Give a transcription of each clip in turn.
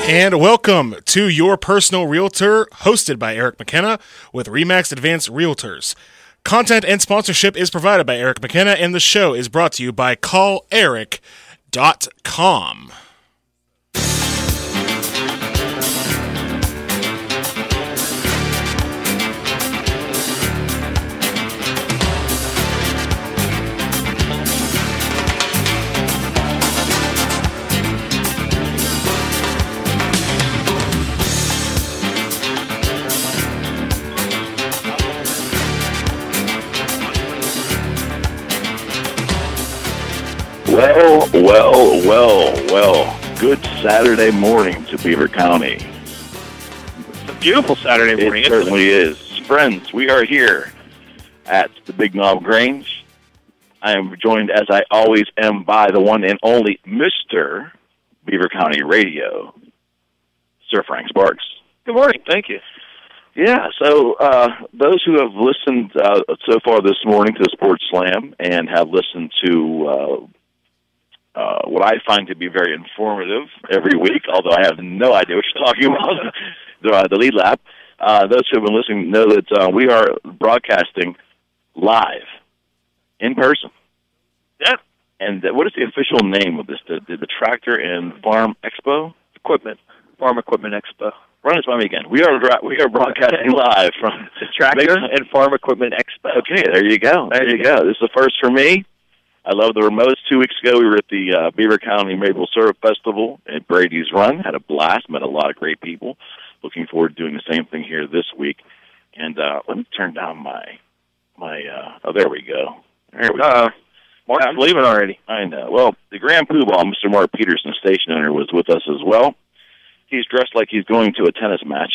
And welcome to Your Personal Realtor, hosted by Eric McKenna with RE/MAX Advanced Realtors. Content and sponsorship is provided by Eric McKenna, and the show is brought to you by CallEric.com. Well. Good Saturday morning to Beaver County. It's a beautiful Saturday morning. It certainly is. Friends, we are here at the Big Knob Grange. I am joined, as I always am, by the one and only Mr. Beaver County Radio, Sir Frank Sparks. Good morning. Thank you. Yeah, so those who have listened so far this morning to Sports Slam and have listened to what I find to be very informative every week, although I have no idea what you're talking about, the lead lap. Those who have been listening know that we are broadcasting live, in person. Yeah. And what is the official name of this? The Tractor and Farm Expo? Farm Equipment Expo. Run this by me again. We are broadcasting live from the Tractor and Farm Equipment Expo. Okay, there you go. There you go. This is the first for me. I love the remotes. 2 weeks ago, we were at the Beaver County Maple Syrup Festival at Brady's Run. Had a blast. Met a lot of great people. Looking forward to doing the same thing here this week. And let me turn down my oh, there we go. There we go. Mark's leaving already. I know. Well, the Grand Poobah, Mr. Mark Peterson, station owner, was with us as well. He's dressed like he's going to a tennis match.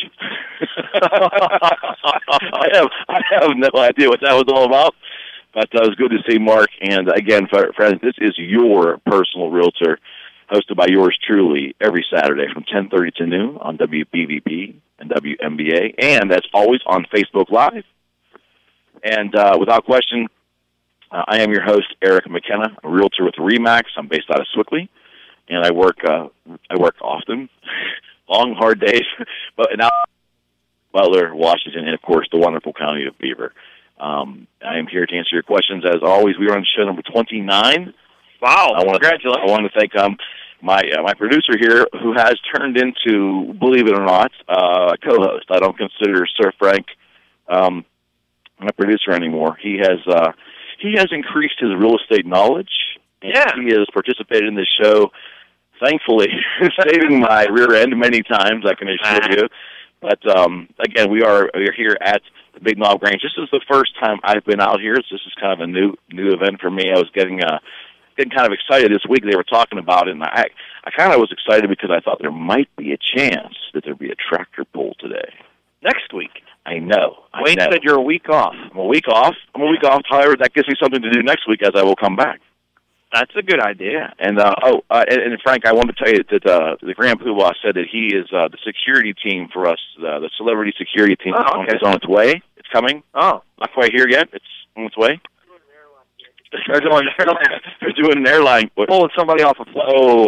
I have no idea what that was all about. But it was good to see Mark. And, again, friends, this is Your Personal Realtor, hosted by yours truly every Saturday from 10:30 to noon on WBVP and WMBA. And that's always on Facebook Live. And without question, I am your host, Eric McKenna, a realtor with RE/MAX. I'm based out of Swickley, and I work often, long, hard days, but now Butler, Washington, and, of course, the wonderful county of Beaver. I am here to answer your questions. As always, we are on show number 29. Wow! Congratulations! I want to thank my producer here, who has turned into, believe it or not, a co-host. I don't consider Sir Frank my producer anymore. He has increased his real estate knowledge. Yeah, he has participated in this show. Thankfully, saving my rear end many times, I can assure you. But again, we are here at the Big Knob Grange. This is the first time I've been out here. This is kind of a new event for me. I was getting kind of excited this week. They were talking about it, and I kind of was excited because I thought there might be a chance that there'd be a tractor pull today. Next week. I know. Wayne said you're a week off. I'm a week off. However, that gives me something to do next week as I will come back. That's a good idea. And Frank, I wanted to tell you that the Grand Poobah said that he is the security team for us, the celebrity security team. Oh, okay. It's on its way. It's coming. Oh. Not quite here yet. It's on its way. They're doing an airline. They're doing an airline. Pulling somebody off a flight. Oh,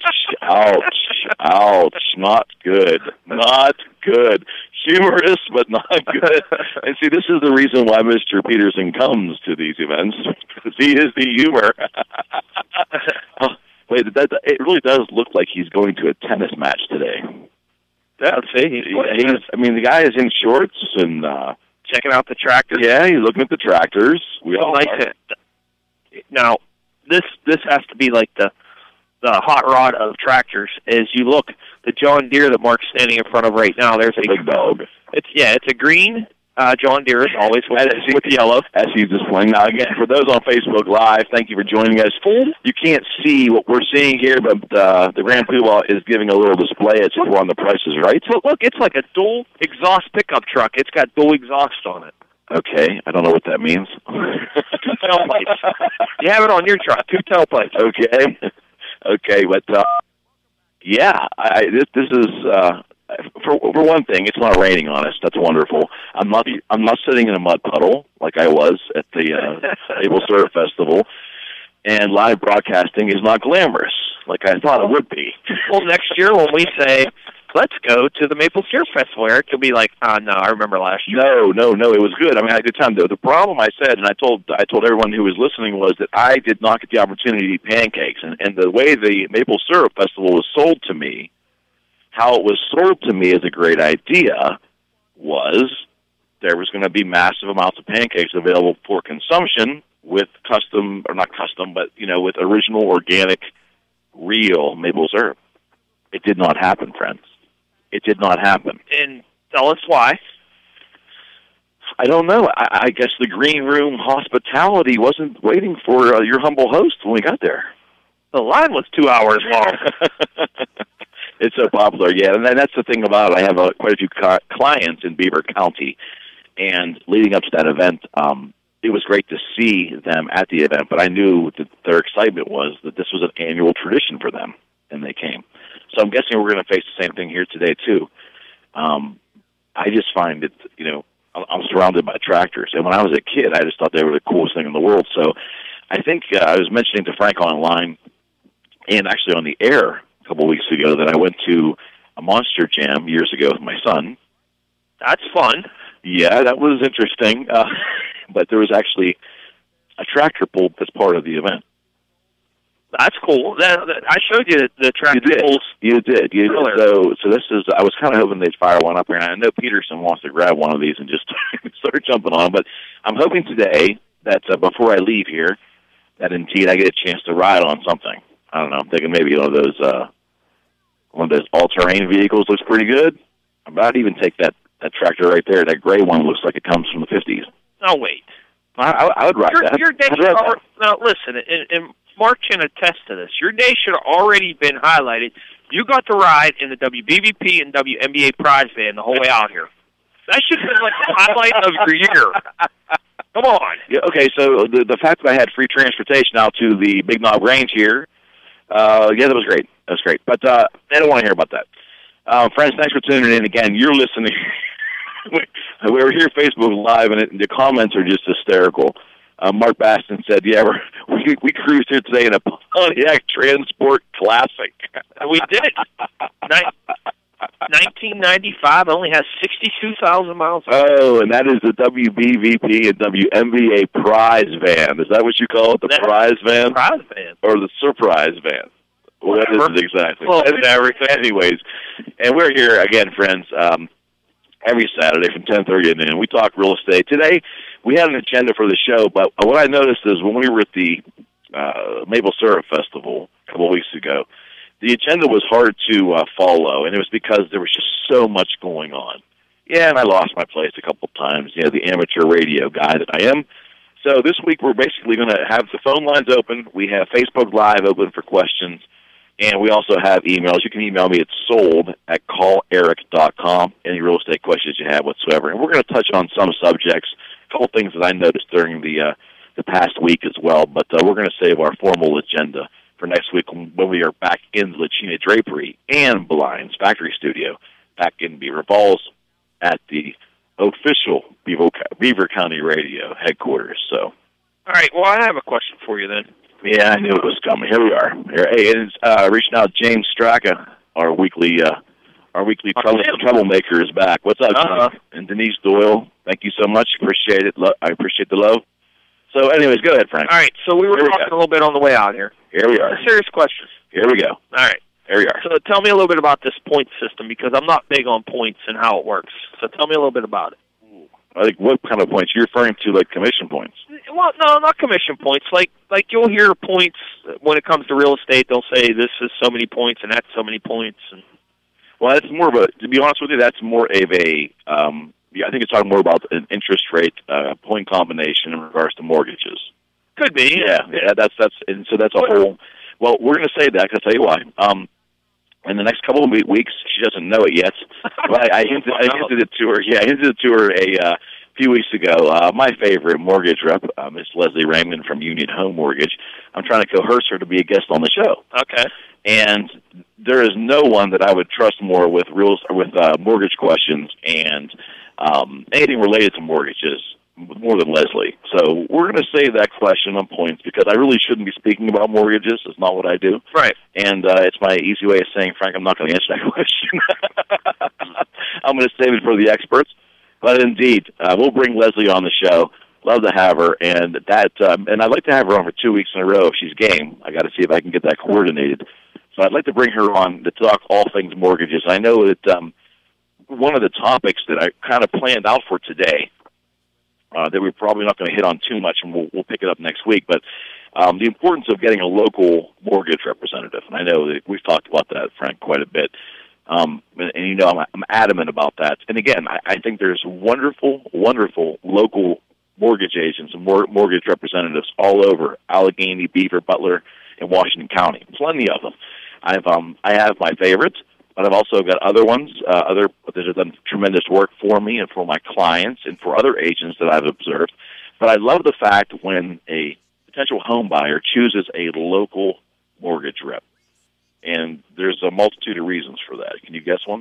ouch. Not good. Humorous, but not good. And see, this is the reason why Mr. Peterson comes to these events, because he is the humor. Wait, it really does look like he's going to a tennis match today. Yeah, see, the guy is in shorts and checking out the tractors. Yeah, he's looking at the tractors. Now, this has to be like the hot rod of tractors. As you look, the John Deere that Mark's standing in front of right now, there's a big dog. It's a green John Deere, as always, with yellow. As he's displaying. Now, again, for those on Facebook Live, thank you for joining us. You can't see what we're seeing here, but the Grand Poobah is giving a little display as if we're on The Price is Right. Look, it's like a dual exhaust pickup truck. It's got dual exhaust on it. Okay, I don't know what that means. 2 tailpipes. You have it on your truck, 2 tailpipes. Okay, but this is for one thing, it's not raining on us. That's wonderful. I'm not sitting in a mud puddle like I was at the Maple Syrup Festival, and live broadcasting is not glamorous like I thought it would be. Well, next year when we say let's go to the Maple Syrup Festival. Eric, you'll be like, no, I remember last year. No, it was good. I mean, I had a good time. The problem I said, and I told everyone who was listening, was that I did not get the opportunity to eat pancakes. And the way the Maple Syrup Festival was sold to me, how it was sold to me as a great idea, was there was going to be massive amounts of pancakes available for consumption with custom, or not custom, but, with original, organic, real maple syrup. It did not happen, friends. It did not happen. And tell us why. I don't know. I guess the green room hospitality wasn't waiting for your humble host when we got there. The line was 2 hours long. It's so popular, yeah. And that's the thing about it. I have quite a few clients in Beaver County, and leading up to that event, it was great to see them at the event, but I knew that their excitement was that this was an annual tradition for them, and they came. So I'm guessing we're going to face the same thing here today, too. I just find it, I'm surrounded by tractors, and when I was a kid, I just thought they were the coolest thing in the world. So I think I was mentioning to Frank online, and actually on the air a couple of weeks ago, that I went to a Monster Jam years ago with my son. That's fun. Yeah, that was interesting. But there was actually a tractor pull as part of the event. That's cool. I showed you the tractor pulls. You did. So this is. I was kind of hoping they'd fire one up here, and I know Peterson wants to grab one of these and just start jumping on. But I'm hoping today that before I leave here, that indeed I get a chance to ride on something. I don't know. I'm thinking maybe one of those all-terrain vehicles looks pretty good. I might even take that tractor right there. That gray one looks like it comes from the 50s. Oh, wait. I would ride that. Your day now, listen, and Mark can attest to this. Your day should have already been highlighted. You got to ride in the WBVP and WNBA prize van the whole way out here. That should have been like the highlight of your year. Come on. Yeah, okay, so the fact that I had free transportation out to the Big Knob Range here, that was great. That was great. But I don't want to hear about that. Friends, thanks for tuning in again. You're listening. We were here Facebook Live, and the comments are just hysterical. Mark Baston said, "Yeah, we cruised here today in a Pontiac Transport Classic." We did. 1995 only has 62,000 miles. Oh, and that is the WBVP and WNBA prize van. Is that what you call it, the prize van? Prize van. Or the surprise van? Well, that is it exactly. Well, everything. Anyways, and we're here again, friends, every Saturday from 10:30 to noon. We talk real estate. Today, we had an agenda for the show, but what I noticed is when we were at the Maple Syrup Festival a couple of weeks ago, the agenda was hard to follow, and it was because there was just so much going on. Yeah, and I lost my place a couple of times, the amateur radio guy that I am. So this week we're basically going to have the phone lines open. We have Facebook Live open for questions, and we also have emails. You can email me at sold@calleric.com, any real estate questions you have whatsoever. And we're going to touch on some subjects, a couple things that I noticed during the past week as well, but we're going to save our formal agenda for next week when we are back in the Lachina Drapery and Blinds Factory Studio back in Beaver Falls at the official Beaver County Radio headquarters. So, all right, well, I have a question for you then. Yeah, I knew it was coming. Here we are. Hey, it's reaching out. James Straka, our weekly troublemaker, is back. What's up, James? And Denise Doyle, thank you so much. Appreciate it. I appreciate the love. So, anyways, go ahead, Frank. All right, so we were talking a little bit on the way out here. Here we are. A serious question. Here we go. All right. Here we are. So tell me a little bit about this point system, because I'm not big on points and how it works. So tell me a little bit about it. I think what kind of points? You're referring to, like, commission points? Well, no, not commission points. Like you'll hear points when it comes to real estate. They'll say this is so many points and that's so many points. And well, that's more of a, to be honest with you, that's more of a, I think it's talking more about an interest rate point combination in regards to mortgages. Could be. Yeah, that's and so that's a whole, well, we're going to say that, because I'll tell you why. In the next couple of weeks, she doesn't know it yet, but I hinted it to her. Yeah, I hinted it to her a few weeks ago. My favorite mortgage rep, Miss Leslie Raymond from Union Home Mortgage. I'm trying to coerce her to be a guest on the show. Okay. And there is no one that I would trust more with mortgage questions and anything related to mortgages more than Leslie. So we're going to save that question on points because I really shouldn't be speaking about mortgages. It's not what I do. Right. And it's my easy way of saying, Frank, I'm not going to answer that question. I'm going to save it for the experts. But indeed, we'll bring Leslie on the show. Love to have her, and and I'd like to have her on for 2 weeks in a row if she's game. I got to see if I can get that coordinated. So I'd like to bring her on to talk all things mortgages. I know that one of the topics that I kind of planned out for today that we're probably not going to hit on too much, and we'll pick it up next week, but the importance of getting a local mortgage representative. And I know that we've talked about that, Frank, quite a bit. And you know, I'm adamant about that. And again, I think there's wonderful, wonderful local mortgage agents and mortgage representatives all over Allegheny, Beaver, Butler, and Washington County. Plenty of them. I have my favorites, but I've also got other ones, that have done tremendous work for me and for my clients and for other agents that I've observed. But I love the fact when a potential home buyer chooses a local mortgage rep. And there's a multitude of reasons for that. Can you guess one?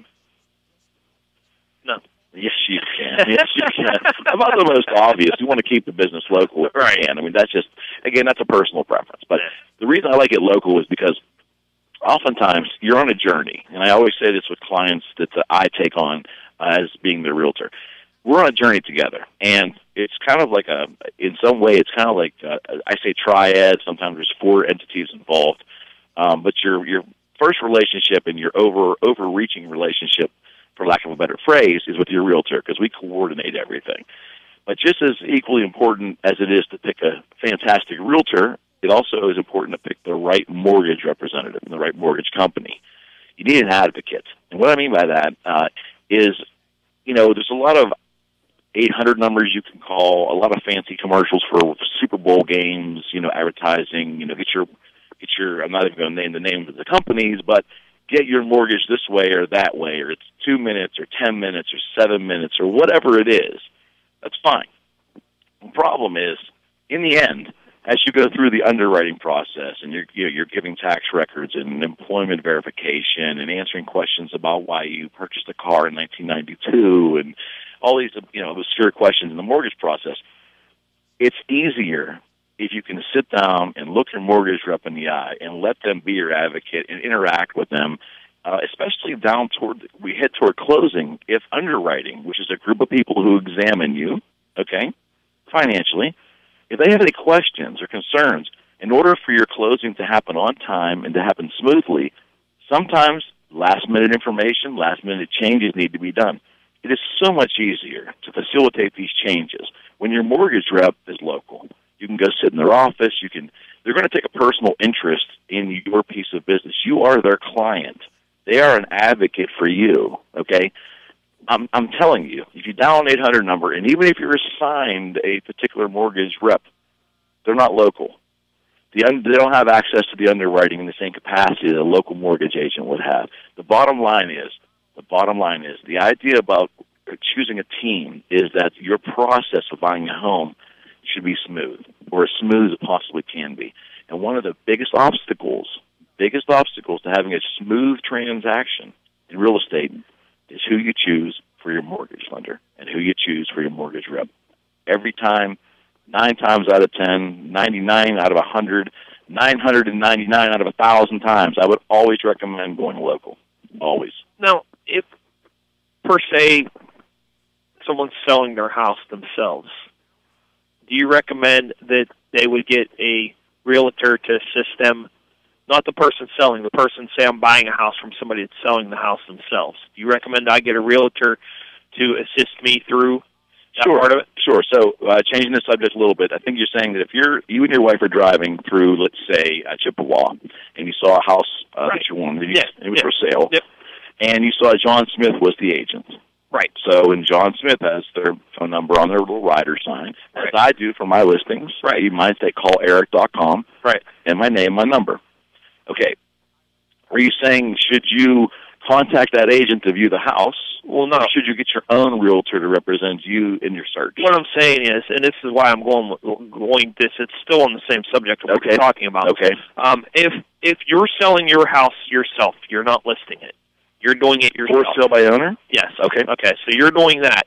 No. Yes, you can. Yes, you can. About the most obvious. You want to keep the business local if you can. I mean, that's just, again, that's a personal preference. But the reason I like it local is because oftentimes you're on a journey. And I always say this with clients that I take on as being the realtor. We're on a journey together. And it's kind of like in some way, it's kind of like, I say triad. Sometimes there's 4 entities involved. But your first relationship and your overreaching relationship, for lack of a better phrase, is with your realtor because we coordinate everything. But just as equally important as it is to pick a fantastic realtor, it also is important to pick the right mortgage representative and the right mortgage company. You need an advocate. And what I mean by that is, you know, there's a lot of 800 numbers you can call, a lot of fancy commercials for Super Bowl games, you know, advertising, you know, get your, I'm not even going to name the names of the companies, but get your mortgage this way or that way, or it's 2 minutes or 10 minutes or 7 minutes or whatever it is. That's fine. The problem is, in the end, as you go through the underwriting process and you're giving tax records and employment verification and answering questions about why you purchased a car in 1992 and all these, you know, obscure questions in the mortgage process, it's easier if you can sit down and look your mortgage rep in the eye and let them be your advocate and interact with them, especially we head toward closing, if underwriting, which is a group of people who examine you, okay, financially, if they have any questions or concerns, in order for your closing to happen on time and to happen smoothly, sometimes last-minute information, last-minute changes need to be done. It is so much easier to facilitate these changes when your mortgage rep is local. You can go sit in their office. They're going to take a personal interest in your piece of business. You are their client. They are an advocate for you, okay? I'm telling you, if you dial an 800 number, and even if you're assigned a particular mortgage rep, they're not local. They don't have access to the underwriting in the same capacity that a local mortgage agent would have. The bottom line is, the idea about choosing a team is that your process of buying a home should be smooth, or as smooth as it possibly can be. And one of the biggest obstacles to having a smooth transaction in real estate is who you choose for your mortgage lender and who you choose for your mortgage rep. Every time, 9 times out of 10, 99 out of 100, 999 out of 1,000 times, I would always recommend going local. Always. Now, if, per se, someone's selling their house themselves, do you recommend that they would get a realtor to assist them? Not the person selling, the person, say I'm buying a house from somebody that's selling the house themselves. Do you recommend I get a realtor to assist me through that part of it? Sure. So changing the subject a little bit, I think you're saying that if you and your wife are driving through, let's say, Chippewa, and you saw a house that you wanted, it was for sale, and you saw John Smith was the agent. Right. So, and John Smith has their phone number on their little rider sign, as I do for my listings. Right. You might say call Eric.com. Right. And my name, my number. Okay. Are you saying should you contact that agent to view the house? Well, no. Or should you get your own realtor to represent you in your search? What I'm saying is, and this is why I'm going this, it's still on the same subject of what we're talking about. Okay. If you're selling your house yourself, you're not listing it. You're doing it yourself. For sale by owner? Yes. Okay. Okay, so you're doing that.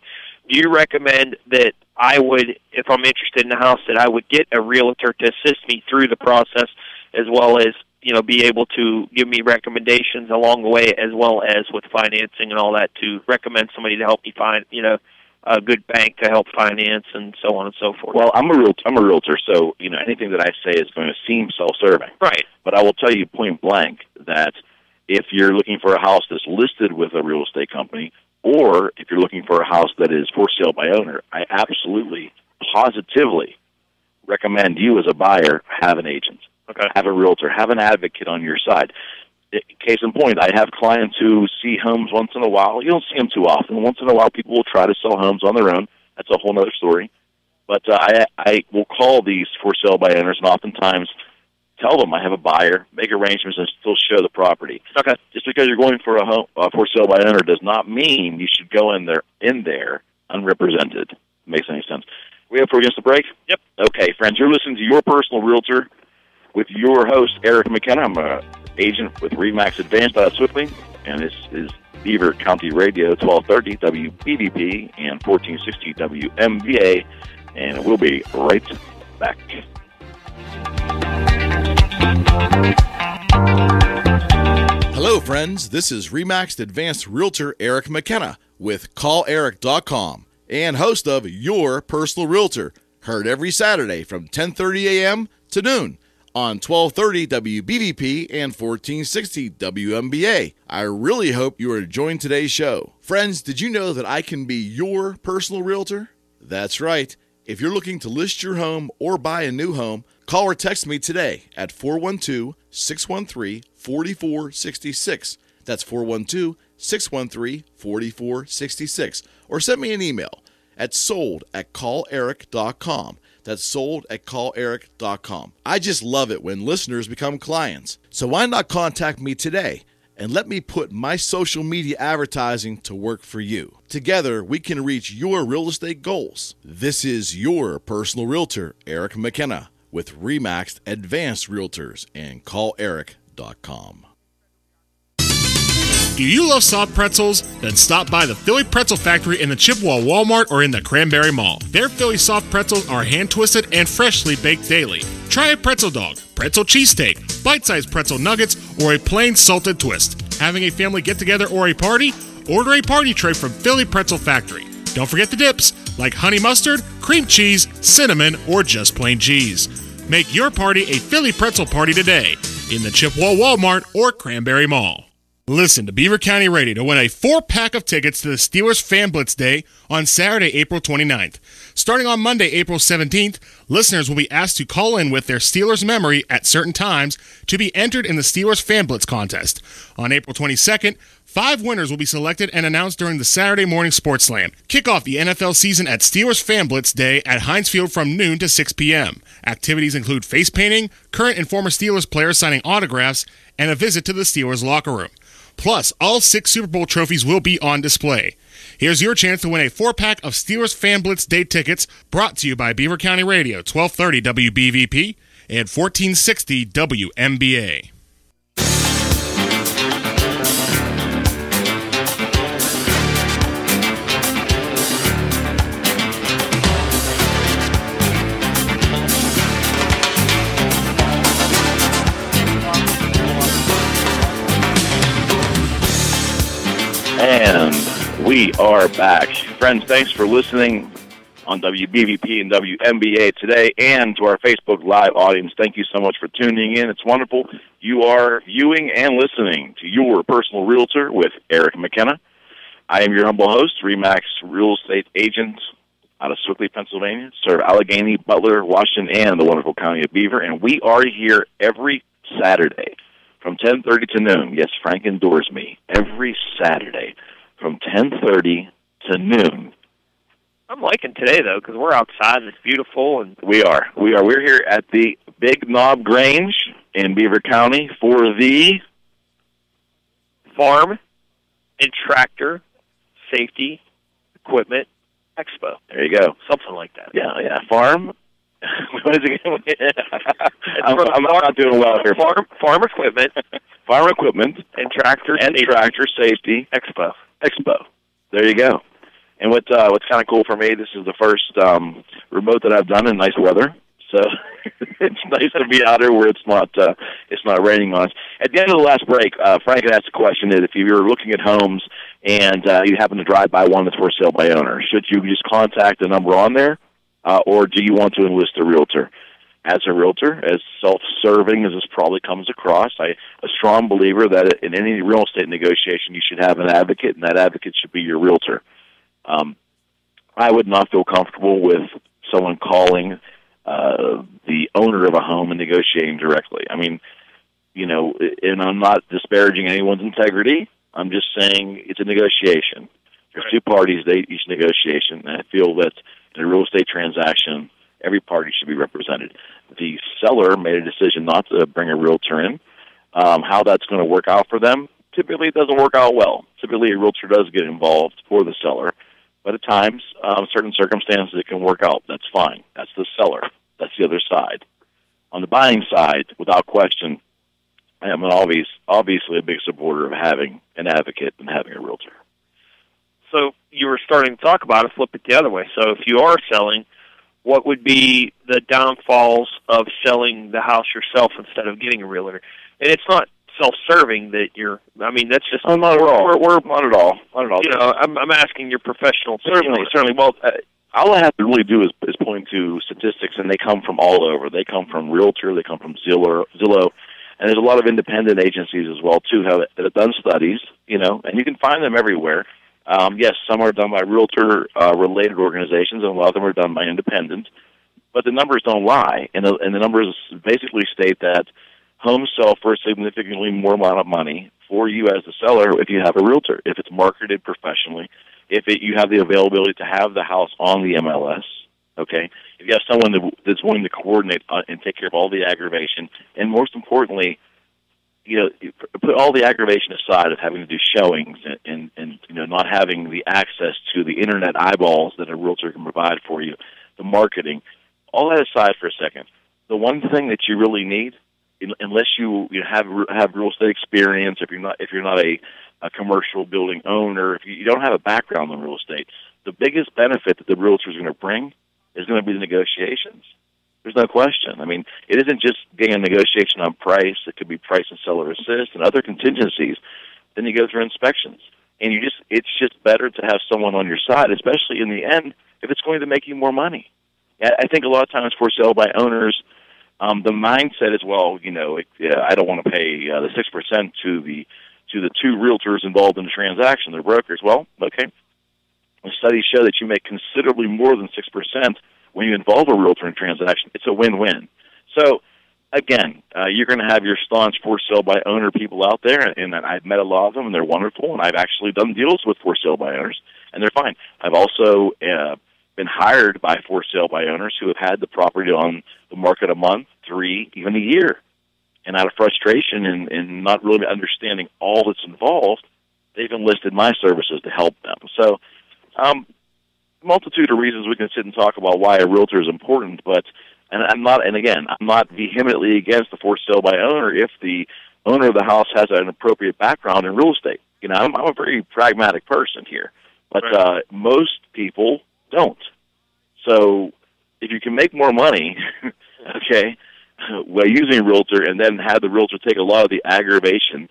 do you recommend that I would, if I'm interested in the house, that I would get a realtor to assist me through the process, as well as, be able to give me recommendations along the way, as well as with financing and all that, to recommend somebody to help me find, a good bank to help finance and so on and so forth? Well, I'm a realtor, so anything that I say is going to seem self-serving. Right. But I will tell you point blank that if you're looking for a house that's listed with a real estate company, or if you're looking for a house that is for sale by owner, I absolutely, positively recommend you as a buyer have an agent. Okay. Have a realtor, have an advocate on your side. Case in point, I have clients who see homes once in a while. You don't see them too often. Once in a while, people will try to sell homes on their own. That's a whole other story. But I will call these for sale by owners, and oftentimes tell them I have a buyer, make arrangements, and still show the property. Okay. Just because you're going for a home for sale by owner does not mean you should go in there unrepresented. Makes any sense? We have for against the break? Yep. Okay, friends, you're listening to Your Personal Realtor with your host, Eric McKenna. I'm an agent with RE/MAX Advanced out of Swiftly, and this is Beaver County Radio, 1230 WBVP and 1460 WMVA, and we'll be right back. Hello, friends. This is RE/MAX Advanced Realtor Eric McKenna with CallEric.com and host of Your Personal Realtor, heard every Saturday from 10:30 a.m. to noon on 1230 WBVP and 1460 WMBA. I really hope you are enjoying today's show. Friends, did you know that I can be your personal realtor? That's right. If you're looking to list your home or buy a new home, call or text me today at 412-613-4466. That's 412-613-4466. Or send me an email at sold@calleric.com. That's sold@calleric.com. I just love it when listeners become clients. So why not contact me today and let me put my social media advertising to work for you. Together, we can reach your real estate goals. This is your personal realtor, Eric McKenna, with RE/MAX Advanced Realtors and CallEric.com. Do you love soft pretzels? Then stop by the Philly Pretzel Factory in the Chippewa Walmart or in the Cranberry Mall. Their Philly soft pretzels are hand-twisted and freshly baked daily. Try a pretzel dog, pretzel cheesesteak, bite-sized pretzel nuggets, or a plain salted twist. Having a family get-together or a party? Order a party tray from Philly Pretzel Factory. Don't forget the dips, like honey mustard, cream cheese, cinnamon, or just plain cheese. Make your party a Philly Pretzel party today in the Chippewa Walmart or Cranberry Mall. Listen to Beaver County Radio to win a 4-pack of tickets to the Steelers Fan Blitz Day on Saturday, April 29th. Starting on Monday, April 17th, listeners will be asked to call in with their Steelers memory at certain times to be entered in the Steelers Fan Blitz contest. On April 22nd, 5 winners will be selected and announced during the Saturday morning Sports Slam. Kick off the NFL season at Steelers Fan Blitz Day at Heinz Field from noon to 6 p.m. Activities include face painting, current and former Steelers players signing autographs, and a visit to the Steelers locker room. Plus, all 6 Super Bowl trophies will be on display. Here's your chance to win a 4-pack of Steelers Fan Blitz Day tickets, brought to you by Beaver County Radio, 1230 WBVP and 1460 WMBA. And we are back. Friends, thanks for listening on WBVP and WMBA today, and to our Facebook Live audience. Thank you so much for tuning in. It's wonderful. You are viewing and listening to Your Personal Realtor with Eric McKenna. I am your humble host, RE/MAX Real Estate Agent out of Sewickley, Pennsylvania. Serve Allegheny, Butler, Washington, and the wonderful county of Beaver. And we are here every Saturday from 10:30 to noon. Yes, Frank endures me. Every Saturday from 10:30 to noon. I'm liking today, though, because we're outside and it's beautiful. And We are. We're here at the Big Knob Grange in Beaver County for the Farm and Tractor Safety Equipment Expo. There you go. Something like that. Yeah. Farm. What is it again? I'm not doing well here. Farm Equipment. Farm Equipment And Tractor Safety Expo. There you go. And what's kind of cool for me, this is the first remote that I've done in nice weather. So it's nice to be out here where it's not raining on us. At the end of the last break, Frank had asked a question that if you're looking at homes and you happen to drive by one that's for sale by owner, should you just contact the number on there, or do you want to enlist a realtor? As a realtor, as self-serving as this probably comes across, I'm a strong believer that in any real estate negotiation you should have an advocate, and that advocate should be your realtor. I would not feel comfortable with someone calling the owner of a home and negotiating directly. I mean, and I'm not disparaging anyone's integrity. I'm just saying it's a negotiation. There's two parties to each negotiation, and I feel that in a real estate transaction, every party should be represented. The seller made a decision not to bring a realtor in. How that's going to work out for them, typically it doesn't work out well. Typically a realtor does get involved for the seller, but at times, certain circumstances, it can work out. That's fine. That's the seller. That's the other side. On the buying side, without question, I am obviously a big supporter of having an advocate and having a realtor. So you were starting to talk about it, flip it the other way. So if you are selling, what would be the downfalls of selling the house yourself instead of getting a realtor? And it's not self-serving that you're. I mean, that's just. Oh, not at all. We're not at all. Not at all. I'm asking your professional. Certainly. Well, all I have to really do is point to statistics, and they come from all over. They come from Realtor. They come from Zillow, and there's a lot of independent agencies as well too that have done studies. And you can find them everywhere. Yes, some are done by realtor-related organizations, and a lot of them are done by independents. But the numbers don't lie, and the numbers basically state that homes sell for a significantly more amount of money for you as the seller if you have a realtor, if it's marketed professionally, if you have the availability to have the house on the MLS, okay? If you have someone that's willing to coordinate and take care of all the aggravation, and most importantly, put all the aggravation aside of having to do showings and not having the access to the internet eyeballs that a realtor can provide for you, the marketing, all that aside for a second. The one thing that you really need, unless you have real estate experience, if you're not a commercial building owner, if you don't have a background in real estate, the biggest benefit that the realtor is going to bring is going to be the negotiations. There's no question. I mean, it isn't just getting a negotiation on price. It could be price and seller assist and other contingencies. Then you go through inspections. And it's just better to have someone on your side, especially in the end, if it's going to make you more money. I think a lot of times for sale by owners, the mindset is, I don't want to pay the 6% to the two realtors involved in the transaction, the brokers. Well, okay. The studies show that you make considerably more than 6% when you involve a realtor in a transaction. It's a win-win. So, again, you're going to have your staunch for sale by owner people out there, and I've met a lot of them, and they're wonderful, and I've actually done deals with for sale by owners, and they're fine. I've also been hired by for sale by owners who have had the property on the market a month, 3, even a year. And out of frustration and not really understanding all that's involved, they've enlisted my services to help them. So, multitude of reasons we can sit and talk about why a realtor is important, but I'm not vehemently against the for sale by owner if the owner of the house has an appropriate background in real estate. I'm a very pragmatic person here, but right. Most people don't. So if you can make more money, okay, by using a realtor, and then have the realtor take a lot of the aggravation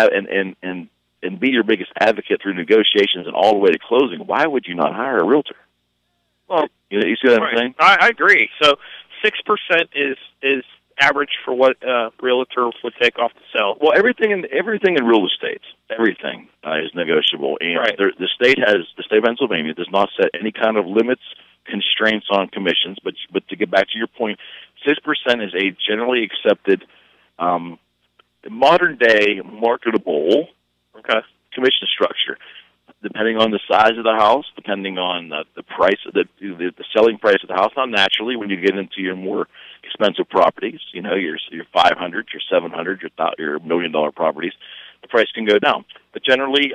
and be your biggest advocate through negotiations and all the way to closing, why would you not hire a realtor? Well, you see what I'm saying? I agree. So 6% is average for what a realtor would take off the sell. Well, everything in real estate, everything is negotiable, and right. The state of Pennsylvania does not set any kind of limits, constraints on commissions. But to get back to your point, 6% is a generally accepted, modern day marketable commission structure, depending on the size of the house, depending on the price, the selling price of the house. Now, naturally, when you get into your more expensive properties, your 500, your 700, your $1 million properties, the price can go down. But generally,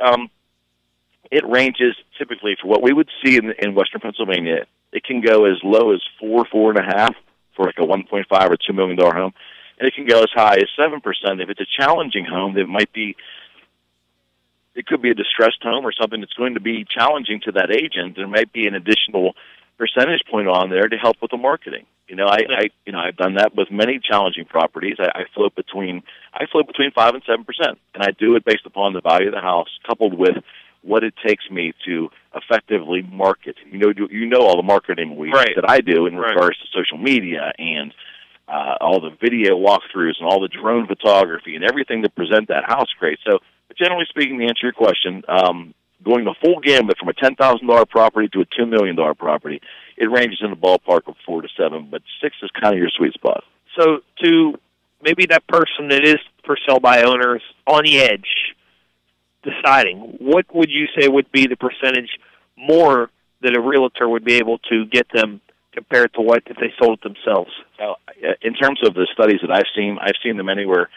it ranges typically for what we would see in Western Pennsylvania. It can go as low as 4.5 for like a $1.5 or $2 million home, and it can go as high as 7% if it's a challenging home that might be it could be a distressed home or something that's going to be challenging to that agent. There might be an additional percentage point on there to help with the marketing. I've done that with many challenging properties. I float between 5 and 7%, and I do it based upon the value of the house coupled with what it takes me to effectively market. You know all the marketing that I do in regards to social media and all the video walkthroughs and all the drone photography and everything to present that house great. So, generally speaking, to answer your question, going the full gambit from a $10,000 property to a $2 million property, it ranges in the ballpark of 4 to 7, but 6 is kind of your sweet spot. So to maybe that person that is for sale by owners on the edge deciding, what would you say would be the percentage more that a realtor would be able to get them compared to what if they sold it themselves? Now, in terms of the studies that I've seen them anywhere.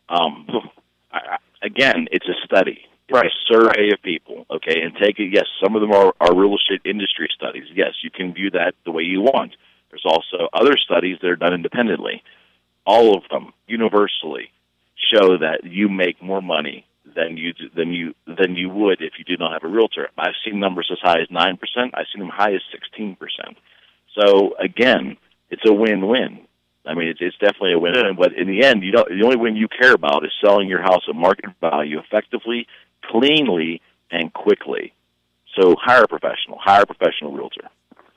Again, it's a study. It's a survey of people, okay, and take it. Yes, some of them are real estate industry studies. Yes, you can view that the way you want. There's also other studies that are done independently. All of them universally show that you make more money than you would if you did not have a realtor. I've seen numbers as high as 9%. I've seen them high as 16%. So again, it's a win-win. I mean, it's definitely a win-win. But in the end, the only win you care about is selling your house at market value effectively, cleanly, and quickly. So hire a professional realtor.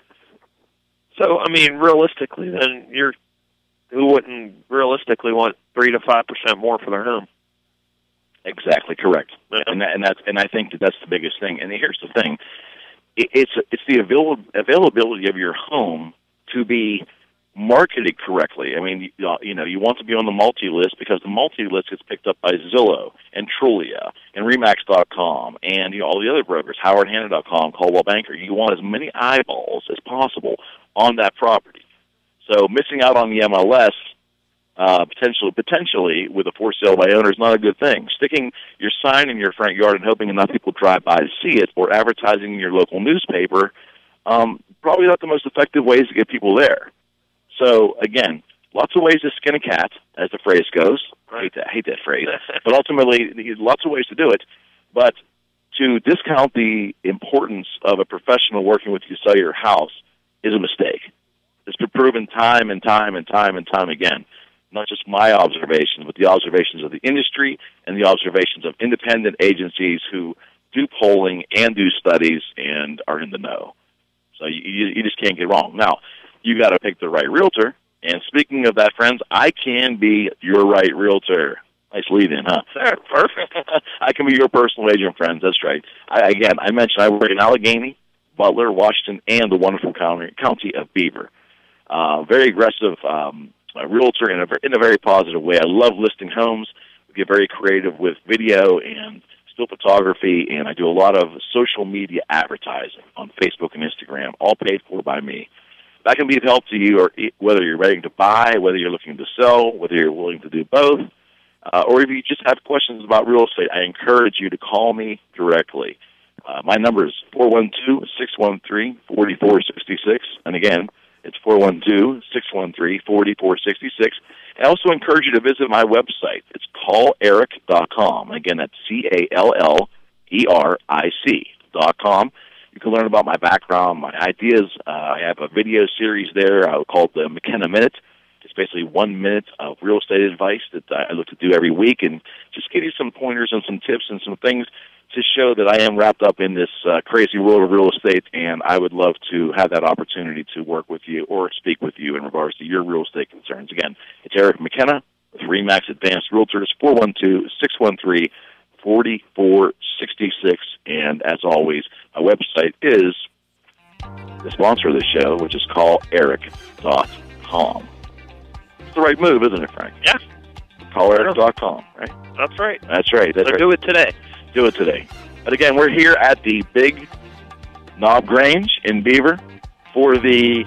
So, I mean, realistically, then who wouldn't realistically want 3 to 5% more for their home? Exactly correct. Yeah. And I think that's the biggest thing. And here's the thing: it's the availability of your home to be marketed correctly. I mean, you want to be on the multi-list because the multi-list gets picked up by Zillow and Trulia and Remax.com and all the other brokers, HowardHanna.com, Coldwell Banker. You want as many eyeballs as possible on that property. So missing out on the MLS potentially with a for sale by owner is not a good thing. Sticking your sign in your front yard and hoping enough people drive by to see it, or advertising in your local newspaper, probably not the most effective ways to get people there. So, again, lots of ways to skin a cat, as the phrase goes. I hate that phrase. But ultimately, lots of ways to do it. But to discount the importance of a professional working with you to sell your house is a mistake. It's been proven time and time and time and time again. Not just my observations, but the observations of the industry and the observations of independent agencies who do polling and do studies and are in the know. So you just can't get wrong. Now, you got to pick the right realtor. And speaking of that, friends, I can be your right realtor. Nice lead-in, huh? Perfect. I can be your personal agent, friends. That's right. I mentioned I work in Allegheny, Butler, Washington, and the wonderful county of Beaver. Very aggressive realtor in a very positive way. I love listing homes. We get very creative with video and still photography, and I do a lot of social media advertising on Facebook and Instagram, all paid for by me. That can be of help to you, or whether you're ready to buy, whether you're looking to sell, whether you're willing to do both, or if you just have questions about real estate. I encourage you to call me directly. My number is 412-613-4466, and again, it's 412-613-4466. I also encourage you to visit my website. It's calleric.com. Again, that's CALLERIC.com. You can learn about my background, my ideas. I have a video series there called the McKenna Minute. It's basically 1 minute of real estate advice that I look to do every week and just give you some pointers and some tips and some things to show that I am wrapped up in this crazy world of real estate, and I would love to have that opportunity to work with you or speak with you in regards to your real estate concerns. Again, it's Eric McKenna with REMAX Advanced Realtors, 412-613-4466, and as always, my website is the sponsor of the show, which is calleric.com. It's the right move, isn't it, Frank? Yeah. Calleric.com, right? That's right. That's right. That's right. Do it today. Do it today. But again, we're here at the Big Knob Grange in Beaver for the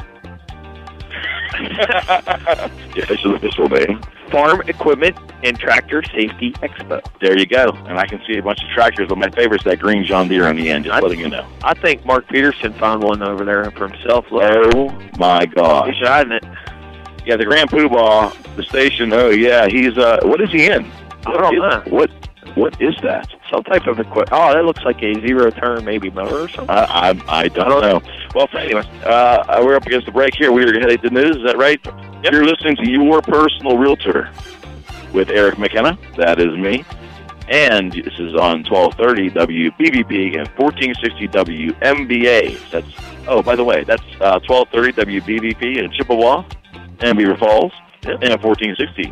official name, Farm Equipment and Tractor Safety Expo. There you go. And I can see a bunch of tractors, but my favorite's that green John Deere on the end, just letting you know. I think Mark Peterson found one over there for himself. Oh, my gosh. He's riding it. Yeah, the Grand Poobah, the station, oh, yeah, he's, what is he in? I don't know. What is that? some type of equipment. Oh, that looks like a zero-turn maybe motor or something. I don't know. Well, anyway, we're up against the break here. We're headed to the news. Is that right? Yep. You're listening to Your Personal Realtor with Eric McKenna. That is me. And this is on 1230 WBVP and 1460 WMBA. Oh, by the way, that's 1230 WBVP in Chippewa and Beaver Falls, and 1460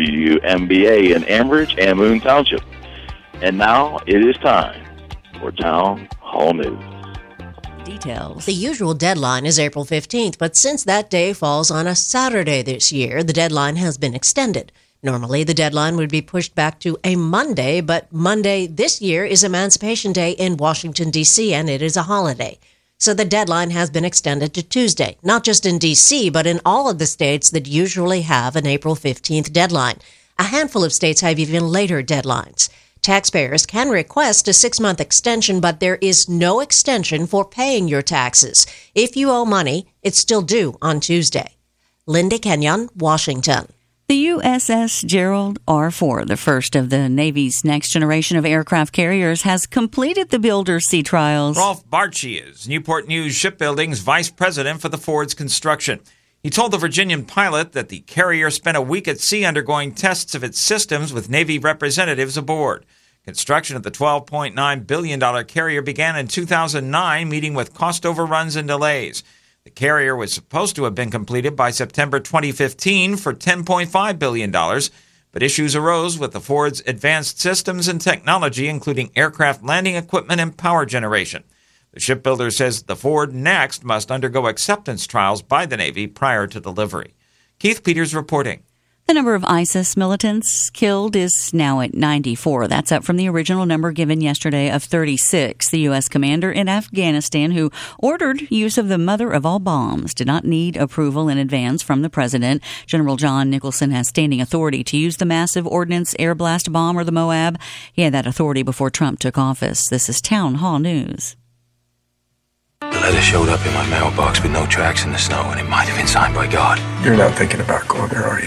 WMBA in Ambridge and Moon Township. And now it is time for Town Hall News. Details. The usual deadline is April 15th, but since that day falls on a Saturday this year, the deadline has been extended. Normally, the deadline would be pushed back to a Monday, but Monday this year is Emancipation Day in Washington, D.C., and it is a holiday. So the deadline has been extended to Tuesday, not just in D.C., but in all of the states that usually have an April 15th deadline. A handful of states have even later deadlines. Taxpayers can request a 6-month extension, but there is no extension for paying your taxes. If you owe money, it's still due on Tuesday. Linda Kenyon, Washington. The USS Gerald R. Ford, the first of the Navy's next generation of aircraft carriers, has completed the builder sea trials. Rolf Barchi is Newport News Shipbuilding's vice president for the Ford's construction. He told the Virginian pilot that the carrier spent a week at sea undergoing tests of its systems with Navy representatives aboard. Construction of the $12.9 billion carrier began in 2009, meeting with cost overruns and delays. The carrier was supposed to have been completed by September 2015 for $10.5 billion, but issues arose with the Ford's advanced systems and technology, including aircraft landing equipment and power generation. The shipbuilder says the Ford next must undergo acceptance trials by the Navy prior to delivery. Keith Peters reporting. The number of ISIS militants killed is now at 94. That's up from the original number given yesterday of 36. The U.S. commander in Afghanistan, who ordered use of the mother of all bombs, did not need approval in advance from the president. General John Nicholson has standing authority to use the massive ordnance air blast bomb or the Moab. He had that authority before Trump took office. This is Town Hall News. The letter showed up in my mailbox with no tracks in the snow, and it might have been signed by God. You're not thinking about going there, are you?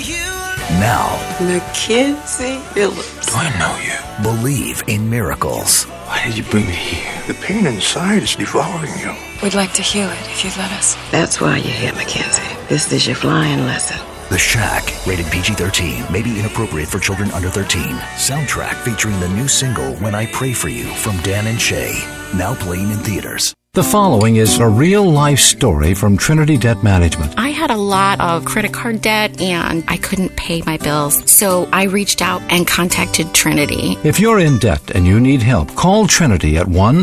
Now, Mackenzie Phillips. Do I know you? Believe in miracles. Why did you bring me here? The pain inside is devouring you. We'd like to heal it if you'd let us. That's why you're here, Mackenzie. This is your flying lesson. The Shack, rated PG-13, may be inappropriate for children under 13. Soundtrack featuring the new single, When I Pray For You, from Dan and Shay. Now playing in theaters. The following is a real-life story from Trinity Debt Management. I had a lot of credit card debt, and I couldn't pay my bills, so I reached out and contacted Trinity. If you're in debt and you need help, call Trinity at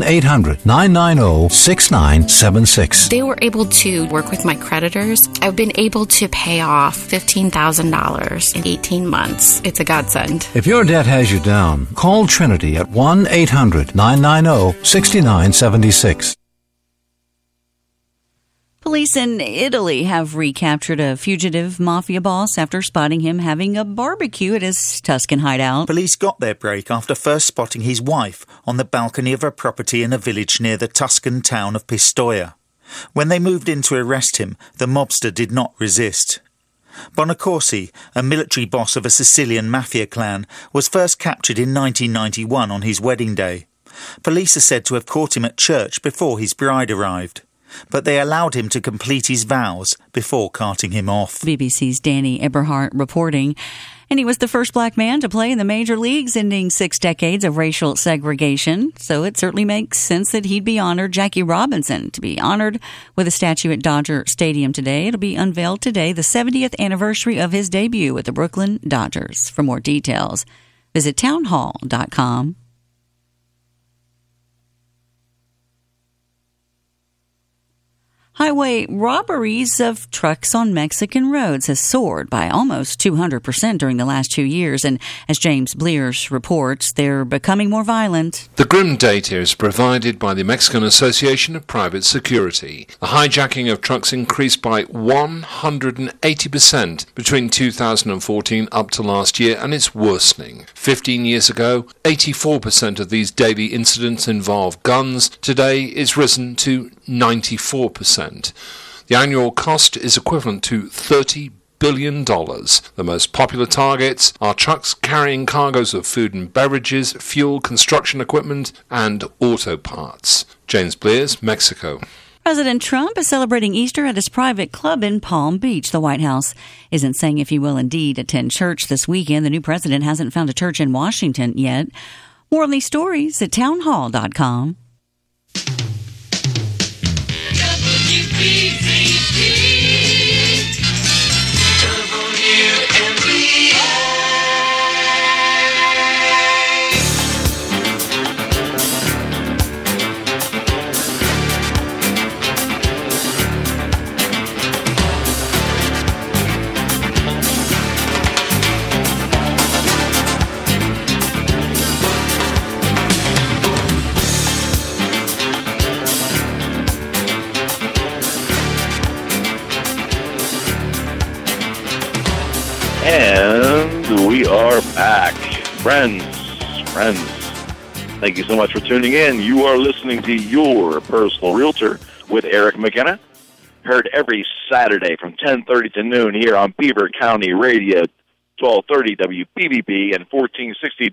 1-800-990-6976. They were able to work with my creditors. I've been able to pay off $15,000 in 18 months. It's a godsend. If your debt has you down, call Trinity at 1-800-990-6976. Police in Italy have recaptured a fugitive mafia boss after spotting him having a barbecue at his Tuscan hideout. Police got their break after first spotting his wife on the balcony of a property in a village near the Tuscan town of Pistoia. When they moved in to arrest him, the mobster did not resist. Bonacorsi, a military boss of a Sicilian mafia clan, was first captured in 1991 on his wedding day. Police are said to have caught him at church before his bride arrived, but they allowed him to complete his vows before carting him off. BBC's Danny Eberhardt reporting. And he was the first black man to play in the major leagues, ending 6 decades of racial segregation. So it certainly makes sense that he'd be honored. Jackie Robinson to be honored with a statue at Dodger Stadium today. It'll be unveiled today, the 70th anniversary of his debut with the Brooklyn Dodgers. For more details, visit townhall.com. Highway robberies of trucks on Mexican roads has soared by almost 200% during the last 2 years, and as James Blears reports, they're becoming more violent. The grim data is provided by the Mexican Association of Private Security. The hijacking of trucks increased by 180% between 2014 up to last year, and it's worsening. 15 years ago, 84% of these daily incidents involved guns. Today, it's risen to 94%. The annual cost is equivalent to $30 billion. billion. The most popular targets are trucks carrying cargoes of food and beverages, fuel, construction equipment, and auto parts. James Blears, Mexico. President Trump is celebrating Easter at his private club in Palm Beach. The White House isn't saying if he will indeed attend church this weekend. The new president hasn't found a church in Washington yet. More on these stories at townhall.com. And we are back. Friends. Thank you so much for tuning in. You are listening to Your Personal Realtor with Eric McKenna. Heard every Saturday from 10:30 to noon here on Beaver County Radio, 1230 WBBB and 1460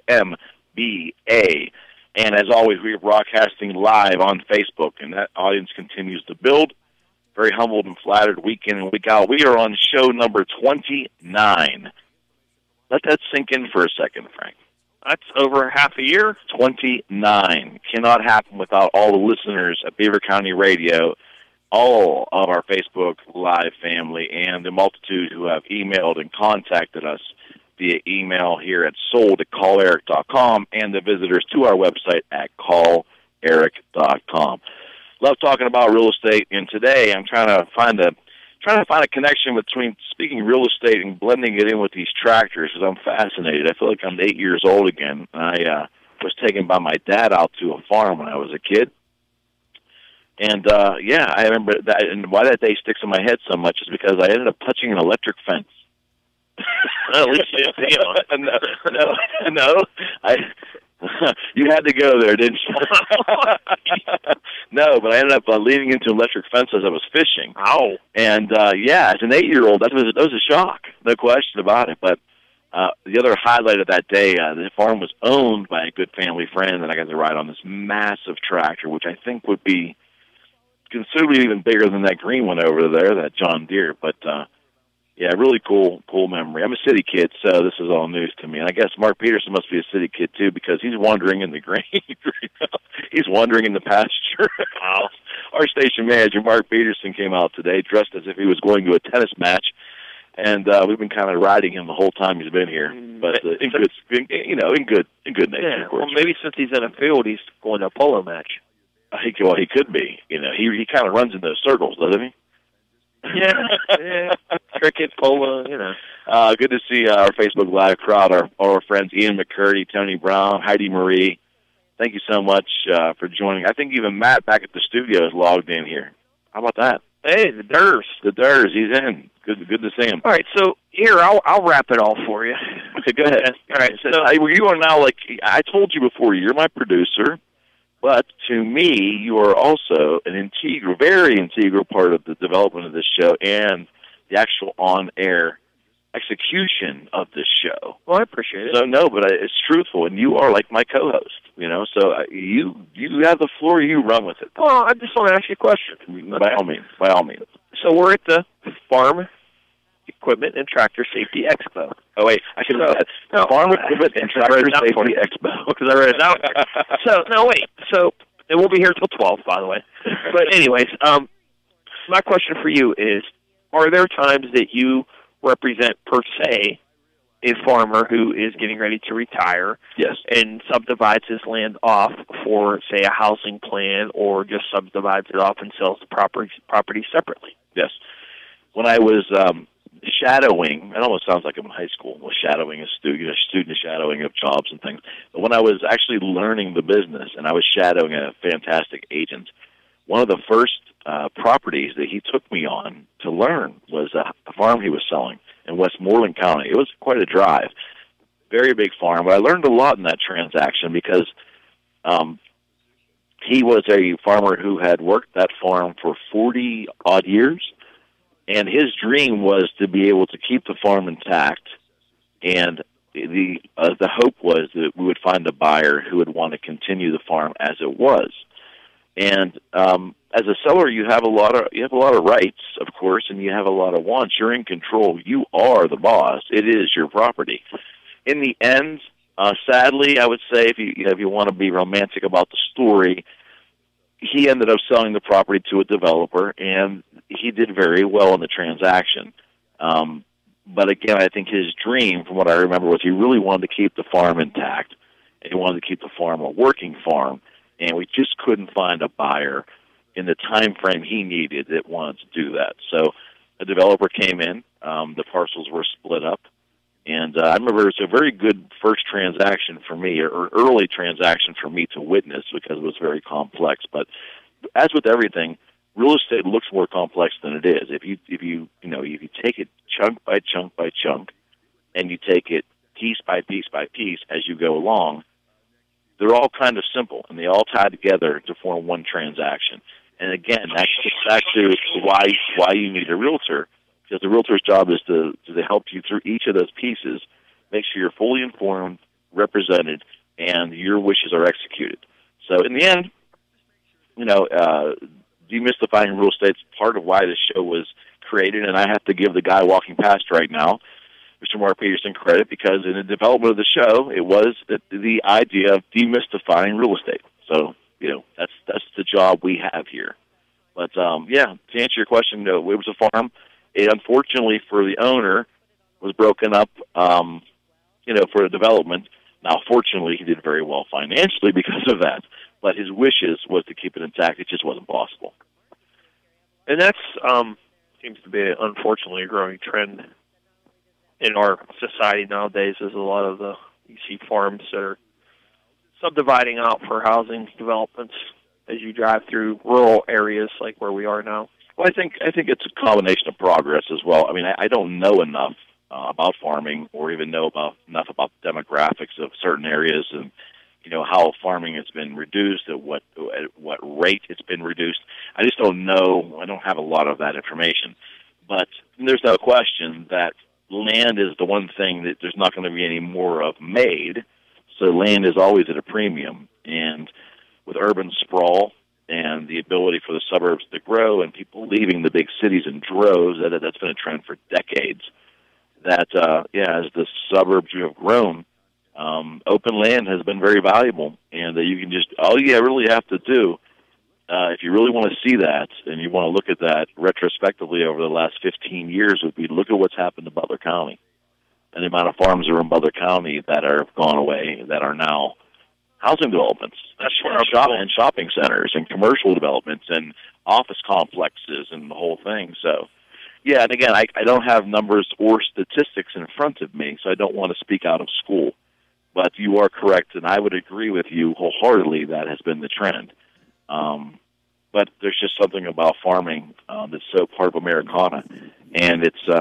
WMBA. And as always, we are broadcasting live on Facebook, and that audience continues to build. Very humbled and flattered week in and week out. We are on show number 29. Let that sink in for a second, Frank. That's over half a year. 29. Cannot happen without all the listeners at Beaver County Radio, all of our Facebook Live family, and the multitude who have emailed and contacted us via email here at sold@calleric.com and the visitors to our website at calleric.com. Love talking about real estate, and today I'm trying to find a connection between speaking real estate and blending it in with these tractors, because I'm fascinated. I feel like I'm 8 years old again. I was taken by my dad out to a farm when I was a kid, and I remember that. And why that day sticks in my head so much is because I ended up touching an electric fence. At least you see it. No. You had to go there, didn't you? No, but I ended up leaning into electric fence as I was fishing. Ow. And, as an 8-year-old, that was a shock, no question about it. But the other highlight of that day, the farm was owned by a good family friend, and I got to ride on this massive tractor, which I think would be considerably even bigger than that green one over there, that John Deere. But, really cool memory. I'm a city kid, so this is all news to me. And I guess Mark Peterson must be a city kid, too, because he's wandering in the grain. He's wandering in the pasture. Our station manager, Mark Peterson, came out today dressed as if he was going to a tennis match, and we've been kind of riding him the whole time he's been here. But in good nature, of course. Well, maybe since he's in a field, he's going to a polo match. He could be. He kind of runs in those circles, doesn't he? Yeah. Cricket, polo, Good to see our Facebook Live crowd, our friends Ian McCurdy, Tony Brown, Heidi Marie. Thank you so much for joining. I think even Matt back at the studio is logged in here. How about that? Hey, the Durs. He's in. Good to see him. All right, so here, I'll wrap it all for you. Okay, go ahead. All right, so you are now, like I told you before, you're my producer. But to me, you are also an very integral part of the development of this show and the actual on-air execution of this show. Well, I appreciate it. So, no, but it's truthful, and you are like my co-host, So you have the floor, you run with it. Well, I just want to ask you a question. By all means. So we're at the Farm Equipment and Tractor Safety Expo. Oh, wait, I should have said Farm Equipment and Tractor Safety Expo, because I read it out. So, it won't be here till 12, by the way. But anyways, my question for you is, are there times that you represent, per se, a farmer who is getting ready to retire, yes, and subdivides his land off for, say, a housing plan, or just subdivides it off and sells the property separately? Yes. When I was shadowing, it almost sounds like I'm in high school, was shadowing a student shadowing of jobs and things. But when I was actually learning the business and I was shadowing a fantastic agent, one of the first properties that he took me on to learn was a farm he was selling in Westmoreland County. It was quite a drive, very big farm, but I learned a lot in that transaction because he was a farmer who had worked that farm for 40-odd years, And his dream was to be able to keep the farm intact, and the hope was that we would find a buyer who would want to continue the farm as it was. And as a seller, you have a lot of rights, of course, and you have a lot of wants. You're in control. You are the boss. It is your property. In the end, sadly, I would say, if you want to be romantic about the story, he ended up selling the property to a developer, and he did very well in the transaction. But again, I think his dream, from what I remember, was he really wanted to keep the farm intact. And he wanted to keep the farm a working farm, and we just couldn't find a buyer in the time frame he needed that wanted to do that. So a developer came in. The parcels were split up. And I remember it was a very good first transaction for me, or early transaction for me to witness, because it was very complex. But as with everything, real estate looks more complex than it is. If you take it chunk by chunk by chunk, and you take it piece by piece by piece as you go along, they're all kind of simple, and they all tie together to form one transaction. And again, that gets back to why you need a realtor. Because the realtor's job is to help you through each of those pieces, make sure you're fully informed, represented, and your wishes are executed. So in the end, demystifying real estate is part of why this show was created, and I have to give the guy walking past right now, Mr. Mark Peterson, credit, because in the development of the show, it was the idea of demystifying real estate. So, that's the job we have here. But, to answer your question, it was a farm. It, unfortunately, for the owner, was broken up, for the development. Now, fortunately, he did very well financially because of that. But his wishes was to keep it intact. It just wasn't possible. And that's seems to be, unfortunately, a growing trend in our society nowadays. Is a lot of you see farms that are subdividing out for housing developments as you drive through rural areas like where we are now. Well, I think it's a combination of progress as well. I mean, I don't know enough about farming, or even know enough about the demographics of certain areas, and how farming has been reduced, at what rate it's been reduced. I just don't know. I don't have a lot of that information. But there's no question that land is the one thing that there's not going to be any more of made. So land is always at a premium, and with urban sprawl and the ability for the suburbs to grow and people leaving the big cities in droves, that's been a trend for decades. That, as the suburbs have grown, open land has been very valuable. And you can all you really have to do, if you really want to see that and you want to look at that retrospectively over the last 15 years, would be look at what's happened to Butler County and the amount of farms that are in Butler County that are gone away, that are now housing developments, and shopping centers, and commercial developments, and office complexes, and the whole thing. So, and again, I don't have numbers or statistics in front of me, so I don't want to speak out of school. But you are correct, and I would agree with you wholeheartedly that has been the trend. But there's just something about farming that's so part of Americana, and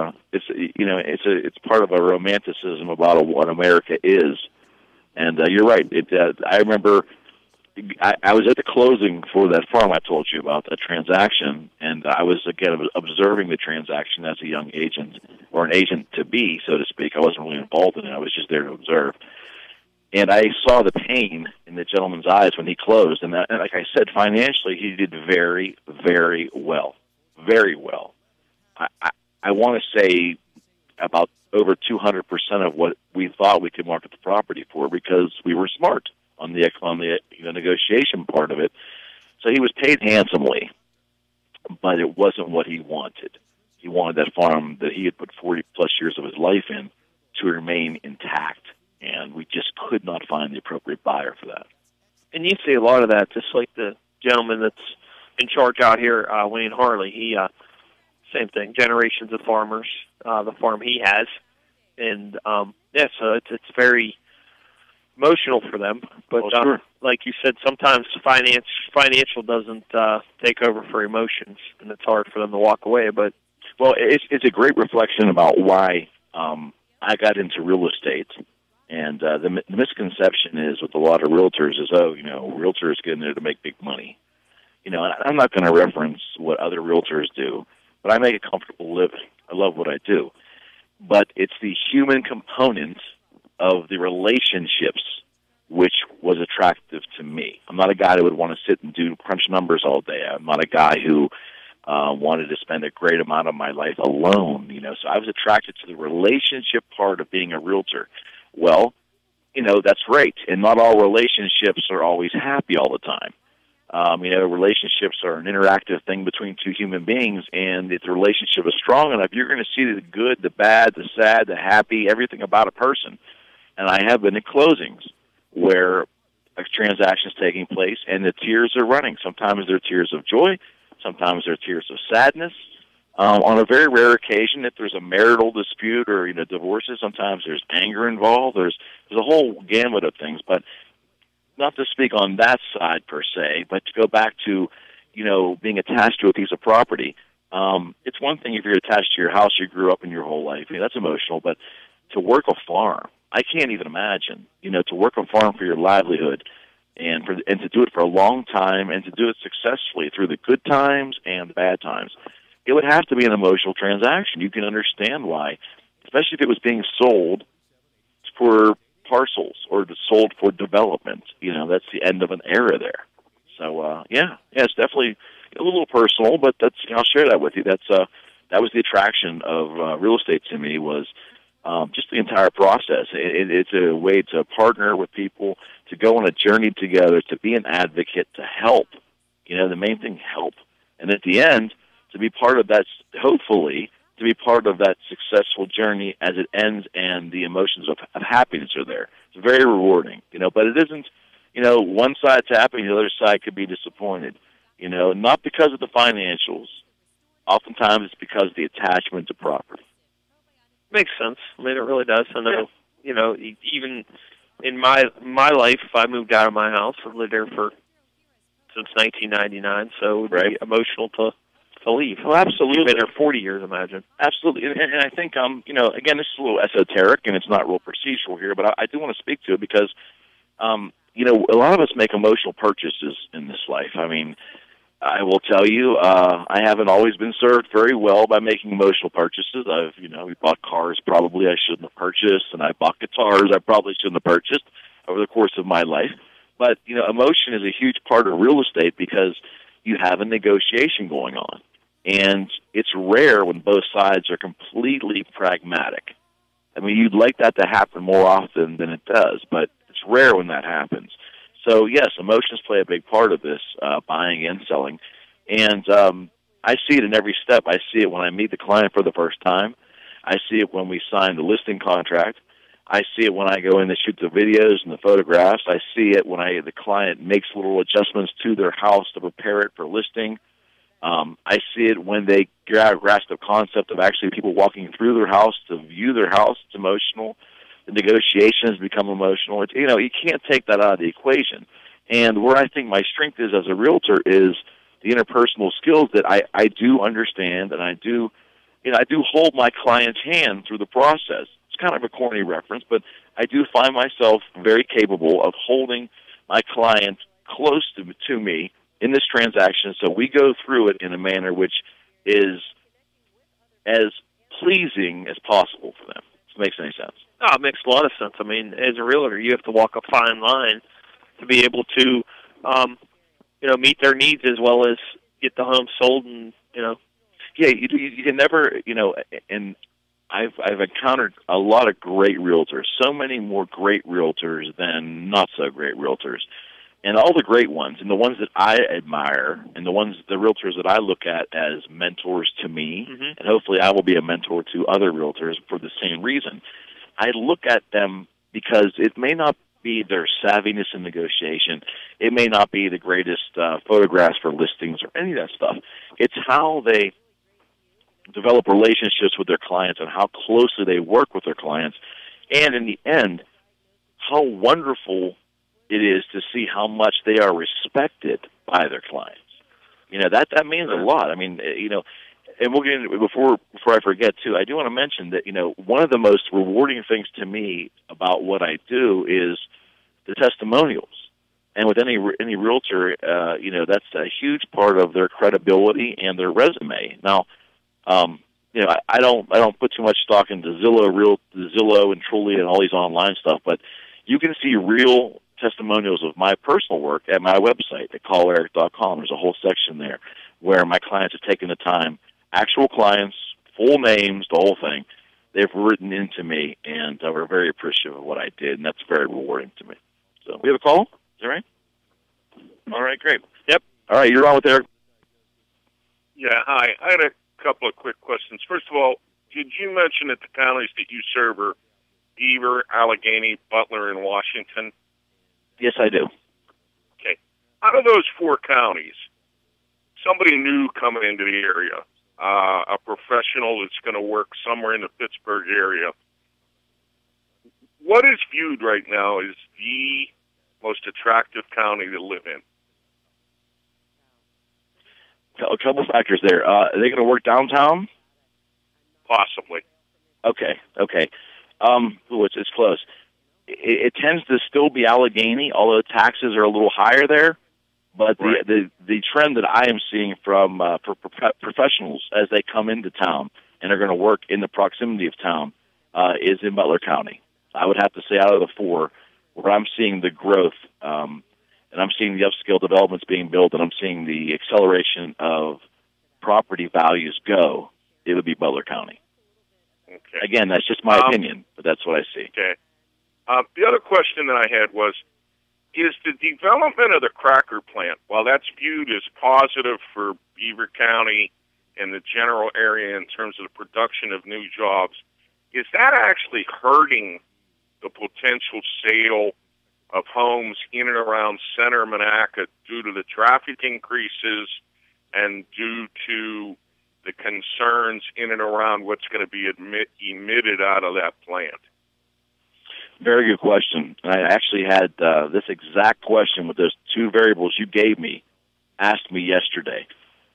it's part of a romanticism about what America is. And you're right. I remember I was at the closing for that farm I told you about, that transaction, and I was, again, observing the transaction as a young agent, or an agent-to-be, so to speak. I wasn't really involved in it. I was just there to observe. And I saw the pain in the gentleman's eyes when he closed. And like I said, financially, he did very, very well. Very well. I want to say about over 200% of what we thought we could market the property for, because we were smart on the negotiation part of it. So he was paid handsomely, but it wasn't what he wanted. He wanted that farm that he had put 40-plus years of his life in to remain intact, and we just could not find the appropriate buyer for that. And you see a lot of that, just like the gentleman that's in charge out here, Wayne Harley. He, same thing, generations of farmers, the farm he has. And, so it's very emotional for them. But sure. Like you said, sometimes financial doesn't take over for emotions, and it's hard for them to walk away. But it's a great reflection about why I got into real estate. And the misconception is with a lot of realtors is, realtors get in there to make big money. And I'm not going to reference what other realtors do, but I make a comfortable living. I love what I do. But it's the human component of the relationships which was attractive to me. I'm not a guy who would want to sit and do crunch numbers all day. I'm not a guy who wanted to spend a great amount of my life alone, So I was attracted to the relationship part of being a realtor. Well, that's great. And not all relationships are always happy all the time. Relationships are an interactive thing between two human beings, and if the relationship is strong enough, you're going to see the good, the bad, the sad, the happy, everything about a person. And I have been in closings where a transaction is taking place, and the tears are running. Sometimes they're tears of joy. Sometimes they're tears of sadness. On a very rare occasion, if there's a marital dispute or divorces, sometimes there's anger involved. There's a whole gamut of things. But not to speak on that side per se, but to go back to being attached to a piece of property. It's one thing if you're attached to your house you grew up in your whole life. That's emotional. But to work a farm, I can't even imagine. To work a farm for your livelihood. And to do it for a long time and to do it successfully through the good times and the bad times, it would have to be an emotional transaction. You can understand why, especially if it was being sold for parcels or sold for development. That's the end of an era there. So, it's definitely a little personal, but I'll share that with you. That was the attraction of real estate to me was just the entire process. It's a way to partner with people, to go on a journey together, to be an advocate, to help. The main thing, help. And at the end, to be part of that, hopefully, to be part of that successful journey as it ends and the emotions of happiness are there. It's very rewarding, but it isn't, one side's happy, the other side could be disappointed, not because of the financials. Oftentimes it's because of the attachment to property. Makes sense. I mean, it really does. I know, even in my life, I moved out of my house. I've lived there since 1999, so it would be emotional to leave. Oh, absolutely. You've been there 40 years, imagine. Absolutely. And I think, again, this is a little esoteric, and it's not real procedural here, but I do want to speak to it because, a lot of us make emotional purchases in this life. I mean, I will tell you, I haven't always been served very well by making emotional purchases. We bought cars probably I shouldn't have purchased, and I bought guitars I probably shouldn't have purchased over the course of my life. But, emotion is a huge part of real estate because you have a negotiation going on. And it's rare when both sides are completely pragmatic. I mean, you'd like that to happen more often than it does, but it's rare when that happens. So, yes, emotions play a big part of this, buying and selling. And I see it in every step. I see it when I meet the client for the first time. I see it when we sign the listing contract. I see it when I go in to shoot the videos and the photographs. I see it when the client makes little adjustments to their house to prepare it for listing. I see it when they grasp the concept of actually people walking through their house to view their house. It's emotional. The negotiations become emotional. You can't take that out of the equation. And where I think my strength is as a realtor is the interpersonal skills that I do understand, and I do hold my client's hand through the process. It's kind of a corny reference, but I do find myself very capable of holding my client close to me in this transaction, so we go through it in a manner which is as pleasing as possible for them. If it makes any sense. Oh, it makes a lot of sense. I mean, as a realtor, you have to walk a fine line to be able to, meet their needs as well as get the home sold, and Yeah, you can never, and I've encountered a lot of great realtors, so many more great realtors than not so great realtors. And all the great ones, and the ones that I admire, and the realtors that I look at as mentors to me, and hopefully I will be a mentor to other realtors for the same reason. I look at them because it may not be their savviness in negotiation. It may not be the greatest photographs for listings or any of that stuff. It's how they develop relationships with their clients and how closely they work with their clients. And in the end, how wonderful it is to see how much they are respected by their clients. That means a lot. I mean, and we'll get into it before I forget too. I do want to mention that, one of the most rewarding things to me about what I do is the testimonials. And with any realtor, that's a huge part of their credibility and their resume. Now, I don't put too much stock into Zillow and Trulia and all these online stuff, but you can see real testimonials of my personal work at my website at calleric.com. There's a whole section there where my clients have taken the time, actual clients, full names, the whole thing. They've written into me, and we're very appreciative of what I did, and that's very rewarding to me. So we have a call? Is that right? All right, great. Yep. All right, you're on with Eric. Yeah, hi. I had a couple of quick questions. First of all, did you mention that the counties that you serve are Beaver, Allegheny, Butler, and Washington? Yes, I do. Okay. Out of those 4 counties, somebody new coming into the area, a professional that's going to work somewhere in the Pittsburgh area, what is viewed right now as the most attractive county to live in? A couple factors there. Are they going to work downtown? Possibly. Okay. It's close. It tends to still be Allegheny, although taxes are a little higher there. But right. the trend that I am seeing from for professionals as they come into town and are going to work in the proximity of town is in Butler County. I would have to say out of the 4, where I'm seeing the growth, and I'm seeing the upscale developments being built, and I'm seeing the acceleration of property values go, it would be Butler County. Okay. Again, that's just my opinion, but that's what I see. Okay. The other question that I had was, is the development of the cracker plant, while that's viewed as positive for Beaver County and the general area in terms of the production of new jobs, is that actually hurting the potential sale of homes in and around Center Monaca due to the traffic increases and due to the concerns in and around what's going to be emitted out of that plant? Very good question. I actually had this exact question with those 2 variables you gave me, asked me yesterday.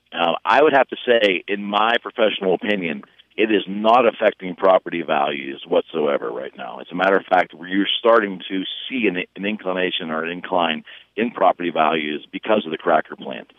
I would have to say, in my professional opinion, it is not affecting property values whatsoever right now. As a matter of fact, you're starting to see an inclination or an incline in property values because of the cracker plant.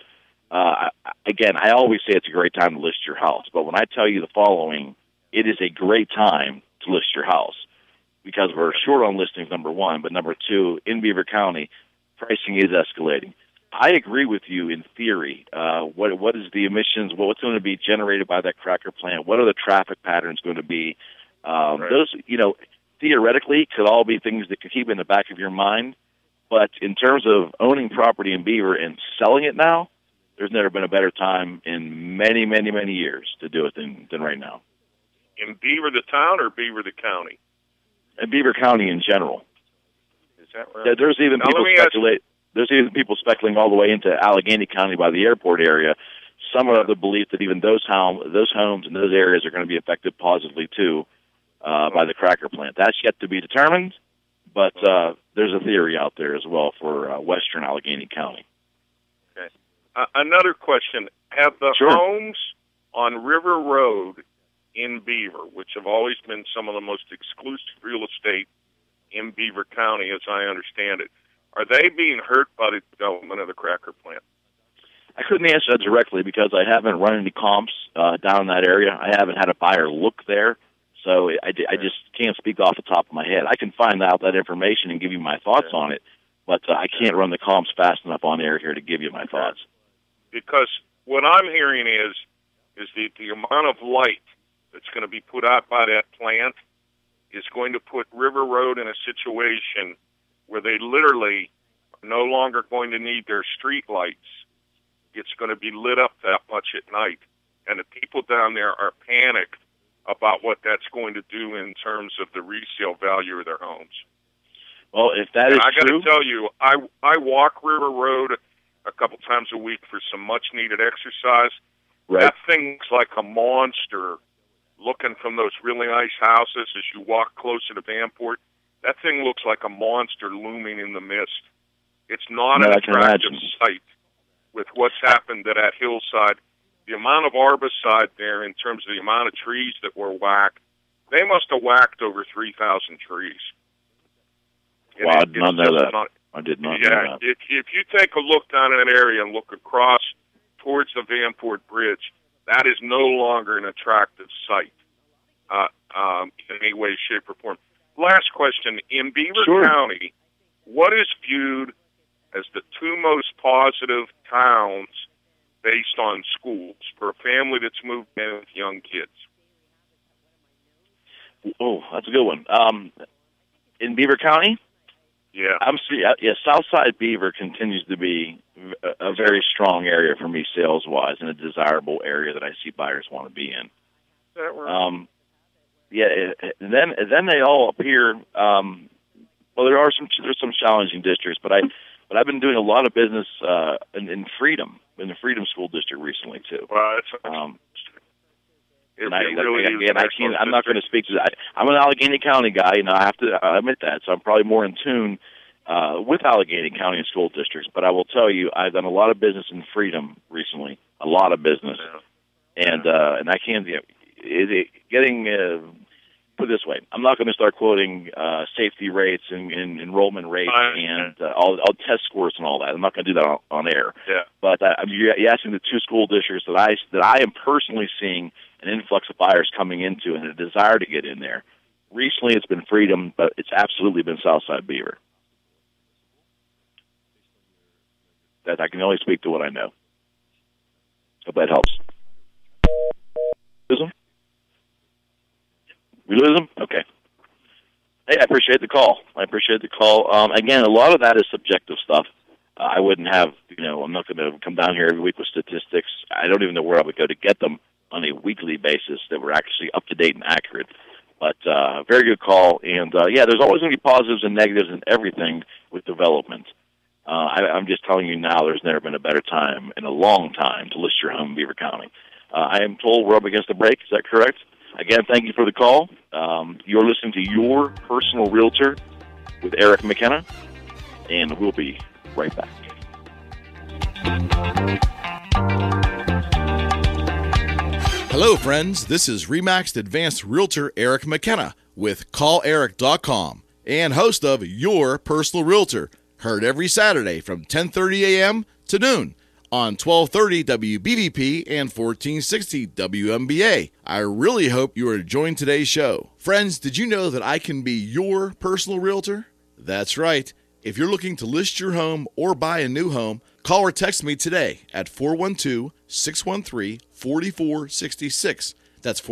Again, I always say it's a great time to list your house, but when I tell you the following, it is a great time to list your house because we're short on listings, number 1, but number 2, in Beaver County, pricing is escalating. I agree with you in theory. What is the emissions? What's going to be generated by that cracker plant? What are the traffic patterns going to be? Right. Those, theoretically could all be things that could keep in the back of your mind. But in terms of owning property in Beaver and selling it now, there's never been a better time in many, many, many years to do it than right now. In Beaver the town or Beaver the county? In Beaver County in general. Is that right? There's even people speculating all the way into Allegheny County by the airport area. Some are of the belief that even those homes in those areas are going to be affected positively too by the cracker plant. That's yet to be determined, but there's a theory out there as well for western Allegheny County. Okay. Another question: have the homes on River Road in Beaver, which have always been some of the most exclusive real estate in Beaver County, as I understand it, are they being hurt by the development of the cracker plant? I couldn't answer that directly because I haven't run any comps down in that area. I haven't had a buyer look there, so I just can't speak off the top of my head. I can find out that information and give you my thoughts on it, but I can't run the comps fast enough on air here to give you my thoughts. Because what I'm hearing is the amount of light that's going to be put out by that plant is going to put River Road in a situation where they literally are no longer going to need their street lights. It's going to be lit up that much at night. And the people down there are panicked about what that's going to do in terms of the resale value of their homes. Well, if that is true... I got to tell you, I walk River Road a couple times a week for some much-needed exercise. Right. That thing looks like a monster looking from those really nice houses as you walk closer to Vanport. That thing looks like a monster looming in the mist. It's not an attractive sight with what's happened to that hillside. The amount of arbicide there in terms of the amount of trees that were whacked, they must have whacked over 3,000 trees. Wow, I did not know that. I did not know that. If you take a look down in that area and look across towards the Vanport Bridge, that is no longer an attractive site in any way, shape, or form. Last question. In Beaver County, what is viewed as the two most positive towns based on schools for a family that's moved in with young kids? Oh, that's a good one. In Beaver County? Yeah. Southside Beaver continues to be a very strong area for me sales-wise and a desirable area that I see buyers want to be in. Is that right? And then they all appear. There's some challenging districts, but I've been doing a lot of business in Freedom, in the Freedom School District recently too. Well, I'm not going to speak to that. I'm an Allegheny County guy, I have to admit that. So I'm probably more in tune with Allegheny County and school districts. But I will tell you, I've done a lot of business in Freedom recently, a lot of business, and I can't. Put it this way, I'm not going to start quoting safety rates and enrollment rates and all test scores and all that. I'm not going to do that on air. Yeah. But you're asking the two school districts that I am personally seeing an influx of buyers coming into and a desire to get in there. Recently, it's been Freedom, but it's absolutely been Southside Beaver. That I can only speak to what I know. Hope that helps. Lose him? We lose him? Okay. Hey, I appreciate the call. Again, a lot of that is subjective stuff. I wouldn't have, I'm not going to come down here every week with statistics. I don't even know where I would go to get them on a weekly basis that were actually up to date and accurate. But very good call. And, there's always going to be positives and negatives in everything with development. I'm just telling you now, there's never been a better time in a long time to list your home in Beaver County. I am told we're up against the break. Is that correct? Again, thank you for the call. You're listening to Your Personal Realtor with Eric McKenna, and we'll be right back. Hello, friends. This is RE/MAX Advanced Realtor Eric McKenna with CallEric.com and host of Your Personal Realtor, heard every Saturday from 10:30 a.m. to noon on 1230 WBVP and 1460 WMBA. I really hope you are enjoying today's show. Friends, did you know that I can be your personal realtor? That's right. If you're looking to list your home or buy a new home, call or text me today at 412-613-4466. That's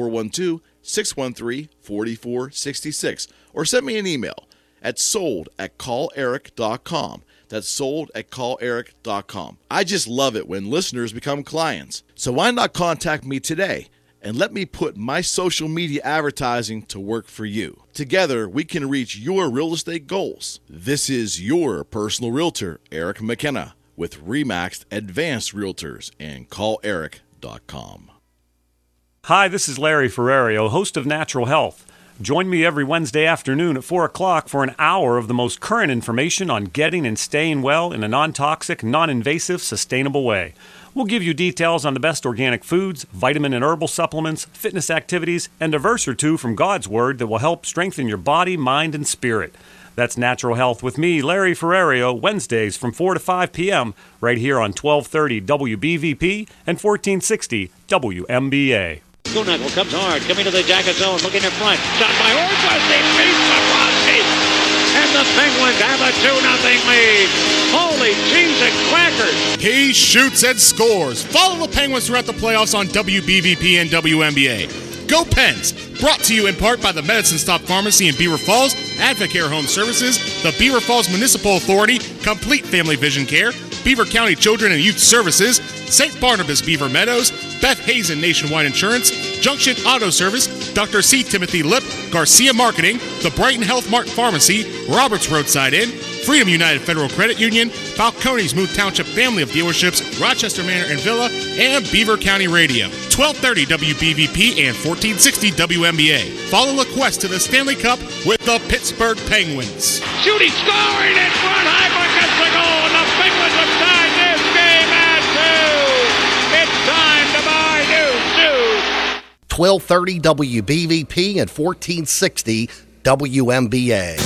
412-613-4466. Or send me an email at sold@calleric.com. That's sold@calleric.com. I just love it when listeners become clients. So why not contact me today and let me put my social media advertising to work for you. Together, we can reach your real estate goals. This is your personal realtor, Eric McKenna, with RE/MAX Advanced Realtors and CallEric.com. Hi, this is Larry Ferrario, host of Natural Health. Join me every Wednesday afternoon at 4 o'clock for an hour of the most current information on getting and staying well in a non-toxic, non-invasive, sustainable way. We'll give you details on the best organic foods, vitamin and herbal supplements, fitness activities, and a verse or two from God's Word that will help strengthen your body, mind, and spirit. That's Natural Health with me, Larry Ferrario, Wednesdays from 4 to 5 p.m. right here on 1230 WBVP and 1460 WMBA. Knuckle comes hard, coming to the jacket zone, looking in front. Shot by Ortwas, they beat Swarovski. And the Penguins have a 2-0 lead. Holy cheese and crackers. He shoots and scores. Follow the Penguins throughout the playoffs on WBVP and WMBA. Go Pens! Brought to you in part by the Medicine Stop Pharmacy in Beaver Falls, Advocare Home Services, the Beaver Falls Municipal Authority, Complete Family Vision Care, Beaver County Children and Youth Services, St. Barnabas Beaver Meadows, Beth Hazen Nationwide Insurance, Junction Auto Service, Dr. C. Timothy Lip, Garcia Marketing, the Brighton Health Mart Pharmacy, Roberts Roadside Inn, Freedom United Federal Credit Union, Falcone's Smooth Township Family of Dealerships, Rochester Manor and Villa, and Beaver County Radio. 1230 WBVP and 1460 WMBA. Follow the quest to the Stanley Cup with the Pittsburgh Penguins. Shooting, scoring in front, Hyper gets the goal, and the Penguins have tied this game at 2. It's time to buy new shoes. 1230 WBVP and 1460 WMBA.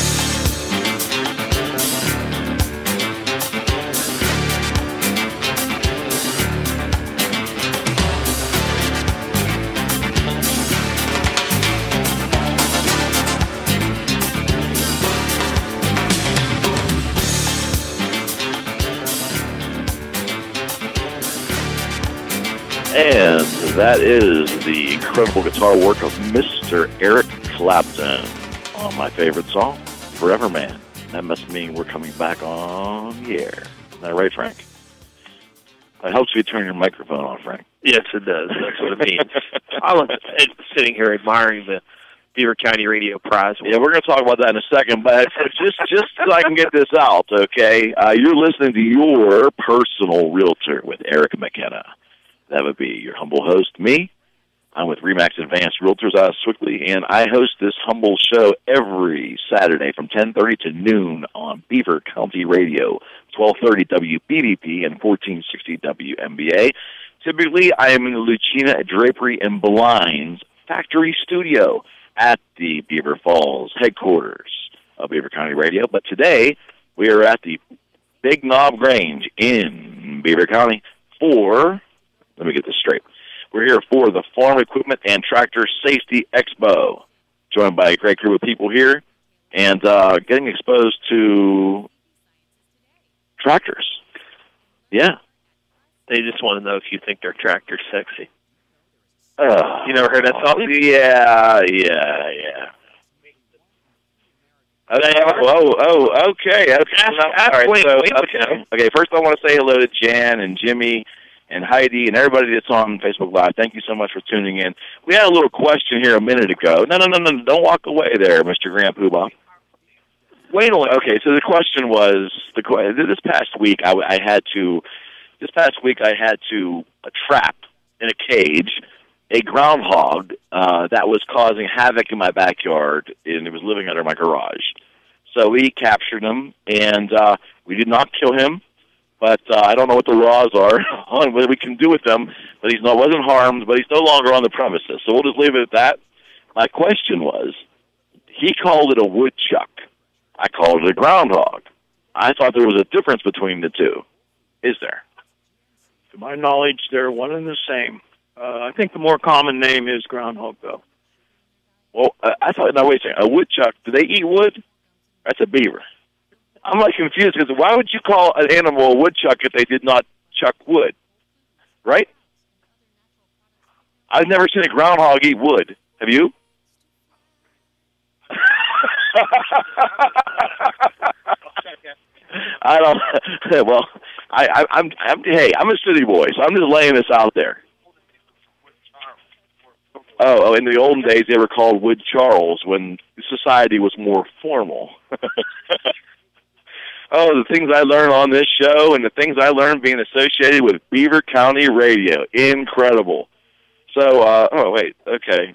that is the incredible guitar work of Mr. Eric Clapton on my favorite song, Forever Man. That must mean we're coming back on the air. Is that right, Frank? It helps you turn your microphone on, Frank. Yes, it does. That's what it means. I was sitting here admiring the Beaver County Radio Prize. Yeah, we're going to talk about that in a second, but just so I can get this out, okay? You're listening to Your Personal Realtor with Eric McKenna. That would be your humble host, me. I'm with RE/MAX Advanced Realtors out of Swickley, and I host this humble show every Saturday from 10:30 to noon on Beaver County Radio, 1230 WBVP and 1460 WMBA. Typically, I am in the Lucina Drapery and Blinds Factory Studio at the Beaver Falls headquarters of Beaver County Radio. But today, we are at the Big Knob Grange in Beaver County for, let me get this straight, we're here for the Farm Equipment and Tractor Safety Expo, joined by a great group of people here and getting exposed to tractors. Yeah. They just want to know if you think their tractor's sexy. You never heard that song? Yeah. Okay. Okay, first I want to say hello to Jan and Jimmy and Heidi and everybody that's on Facebook Live. Thank you so much for tuning in. We had a little question here a minute ago. No, don't walk away there, Mr. Grant Poobah. Wait a minute. Okay, so the question was, this past week I had to trap in a cage a groundhog that was causing havoc in my backyard, and it was living under my garage. So we captured him, and we did not kill him, but I don't know what the laws are on what we can do with him, but wasn't harmed, but he's no longer on the premises. So we'll just leave it at that. My question was, he called it a woodchuck. I called it a groundhog. I thought there was a difference between the two. Is there? To my knowledge, they're one and the same. I think the more common name is groundhog, though. Well, I thought, now wait a second, a woodchuck, do they eat wood? That's a beaver. I'm like confused because why would you call an animal a woodchuck if they did not chuck wood? Right? I've never seen a groundhog eat wood. Have you? I don't. Well, I'm a city boy, so I'm just laying this out there. Oh, in the olden days, they were called Wood Charles when society was more formal. Oh, the things I learned on this show and the things I learned being associated with Beaver County Radio. Incredible. So, okay.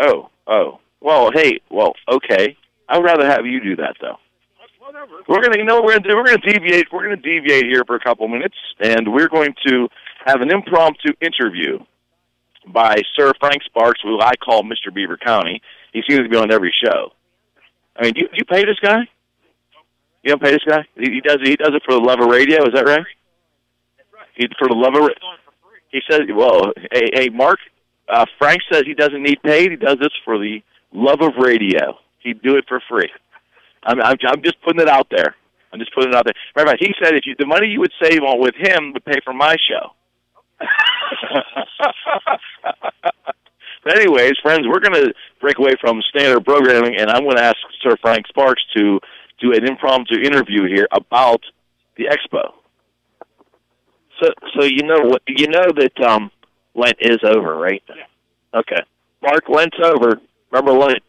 Okay. I would rather have you do that, though. We're gonna deviate. We're gonna deviate here for a couple minutes, and we're going to have an impromptu interview by Sir Frank Sparks, who I call Mr. Beaver County. He seems to be on every show. I mean, you pay this guy? You don't pay this guy? He does it for the love of radio. Is that right? He for the love of. He says, "Well, hey, Mark. Frank says he doesn't need paid. He does this for the love of radio. He'd do it for free." I'm just putting it out there. Remember, he said if the money you would save with him would pay for my show. But anyways, friends, we're going to break away from standard programming, and I'm going to ask Sir Frank Sparks to do an impromptu interview here about the expo. So you know that Lent is over, right? Yeah. Okay. Mark, Lent's over. Remember Lent?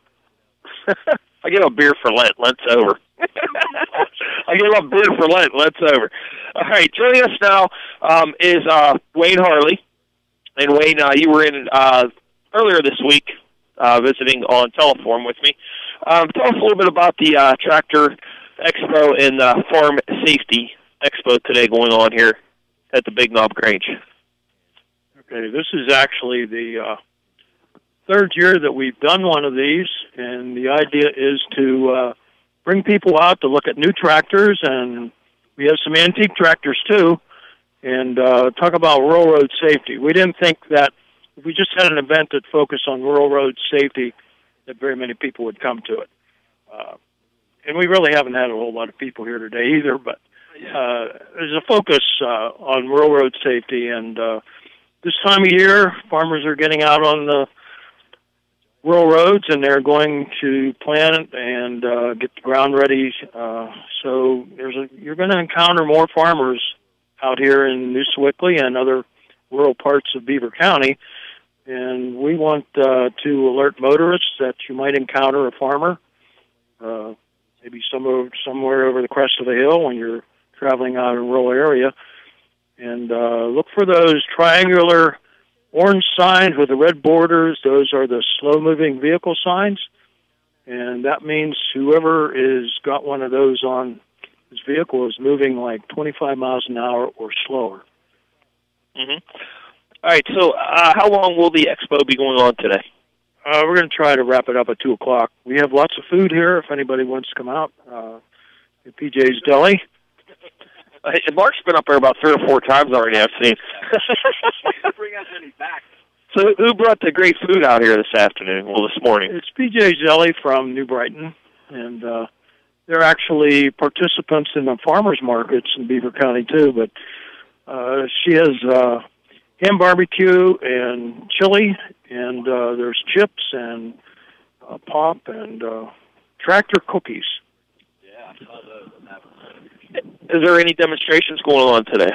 I give a beer for Lent. Lent's over. I give a beer for Lent. Lent's over. All right, joining us now is Wayne Harley. And Wayne, you were in earlier this week visiting on telephone with me. Tell us a little bit about the Tractor Expo and Farm Safety Expo today going on here at the Big Knob Grange. Okay, this is actually the third year that we've done one of these, and the idea is to bring people out to look at new tractors, and we have some antique tractors too, and talk about rural road safety. We didn't think that if we just had an event that focused on rural road safety, that very many people would come to it. And we really haven't had a whole lot of people here today either, but there's a focus on rural road safety, and this time of year, farmers are getting out on the rural roads, and they're going to plant and get the ground ready. So you're going to encounter more farmers out here in New Sewickley and other rural parts of Beaver County. And we want to alert motorists that you might encounter a farmer, maybe somewhere over the crest of the hill when you're traveling out in a rural area. And look for those triangular orange signs with the red borders. Those are the slow-moving vehicle signs. And that means whoever is got one of those on his vehicle is moving like 25 miles an hour or slower. Mm-hmm. All right, so how long will the expo be going on today? We're going to try to wrap it up at 2 o'clock. We have lots of food here if anybody wants to come out. At PJ's Deli. Mark's been up there about 3 or 4 times already, I've seen. Bring us any back. So who brought the great food out here this afternoon, this morning? It's PJ's Deli from New Brighton, and they're actually participants in the farmers markets in Beaver County, too. But she has ham barbecue and chili, and there's chips and pop and tractor cookies. Yeah, I saw those. Is there any demonstrations going on today?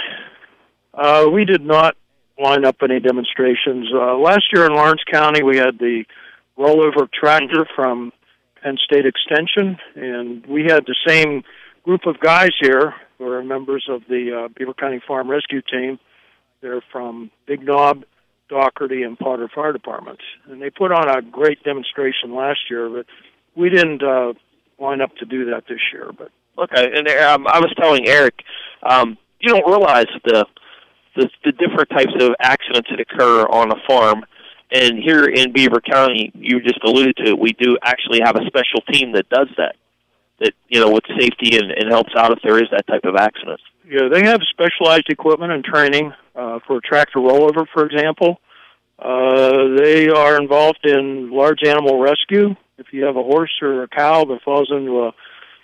We did not line up any demonstrations. Last year in Lawrence County, we had the rollover tractor from Penn State Extension, and we had the same group of guys here who are members of the Beaver County Farm Rescue Team. They're from Big Knob, Dougherty, and Potter Fire Departments. And they put on a great demonstration last year, but we didn't line up to do that this year. But okay, and I was telling Eric, you don't realize the different types of accidents that occur on a farm. And here in Beaver County, you just alluded to it, we do actually have a special team that does that, with safety and helps out if there is that type of accident. Yeah, they have specialized equipment and training for tractor rollover, for example. They are involved in large animal rescue. If you have a horse or a cow that falls into a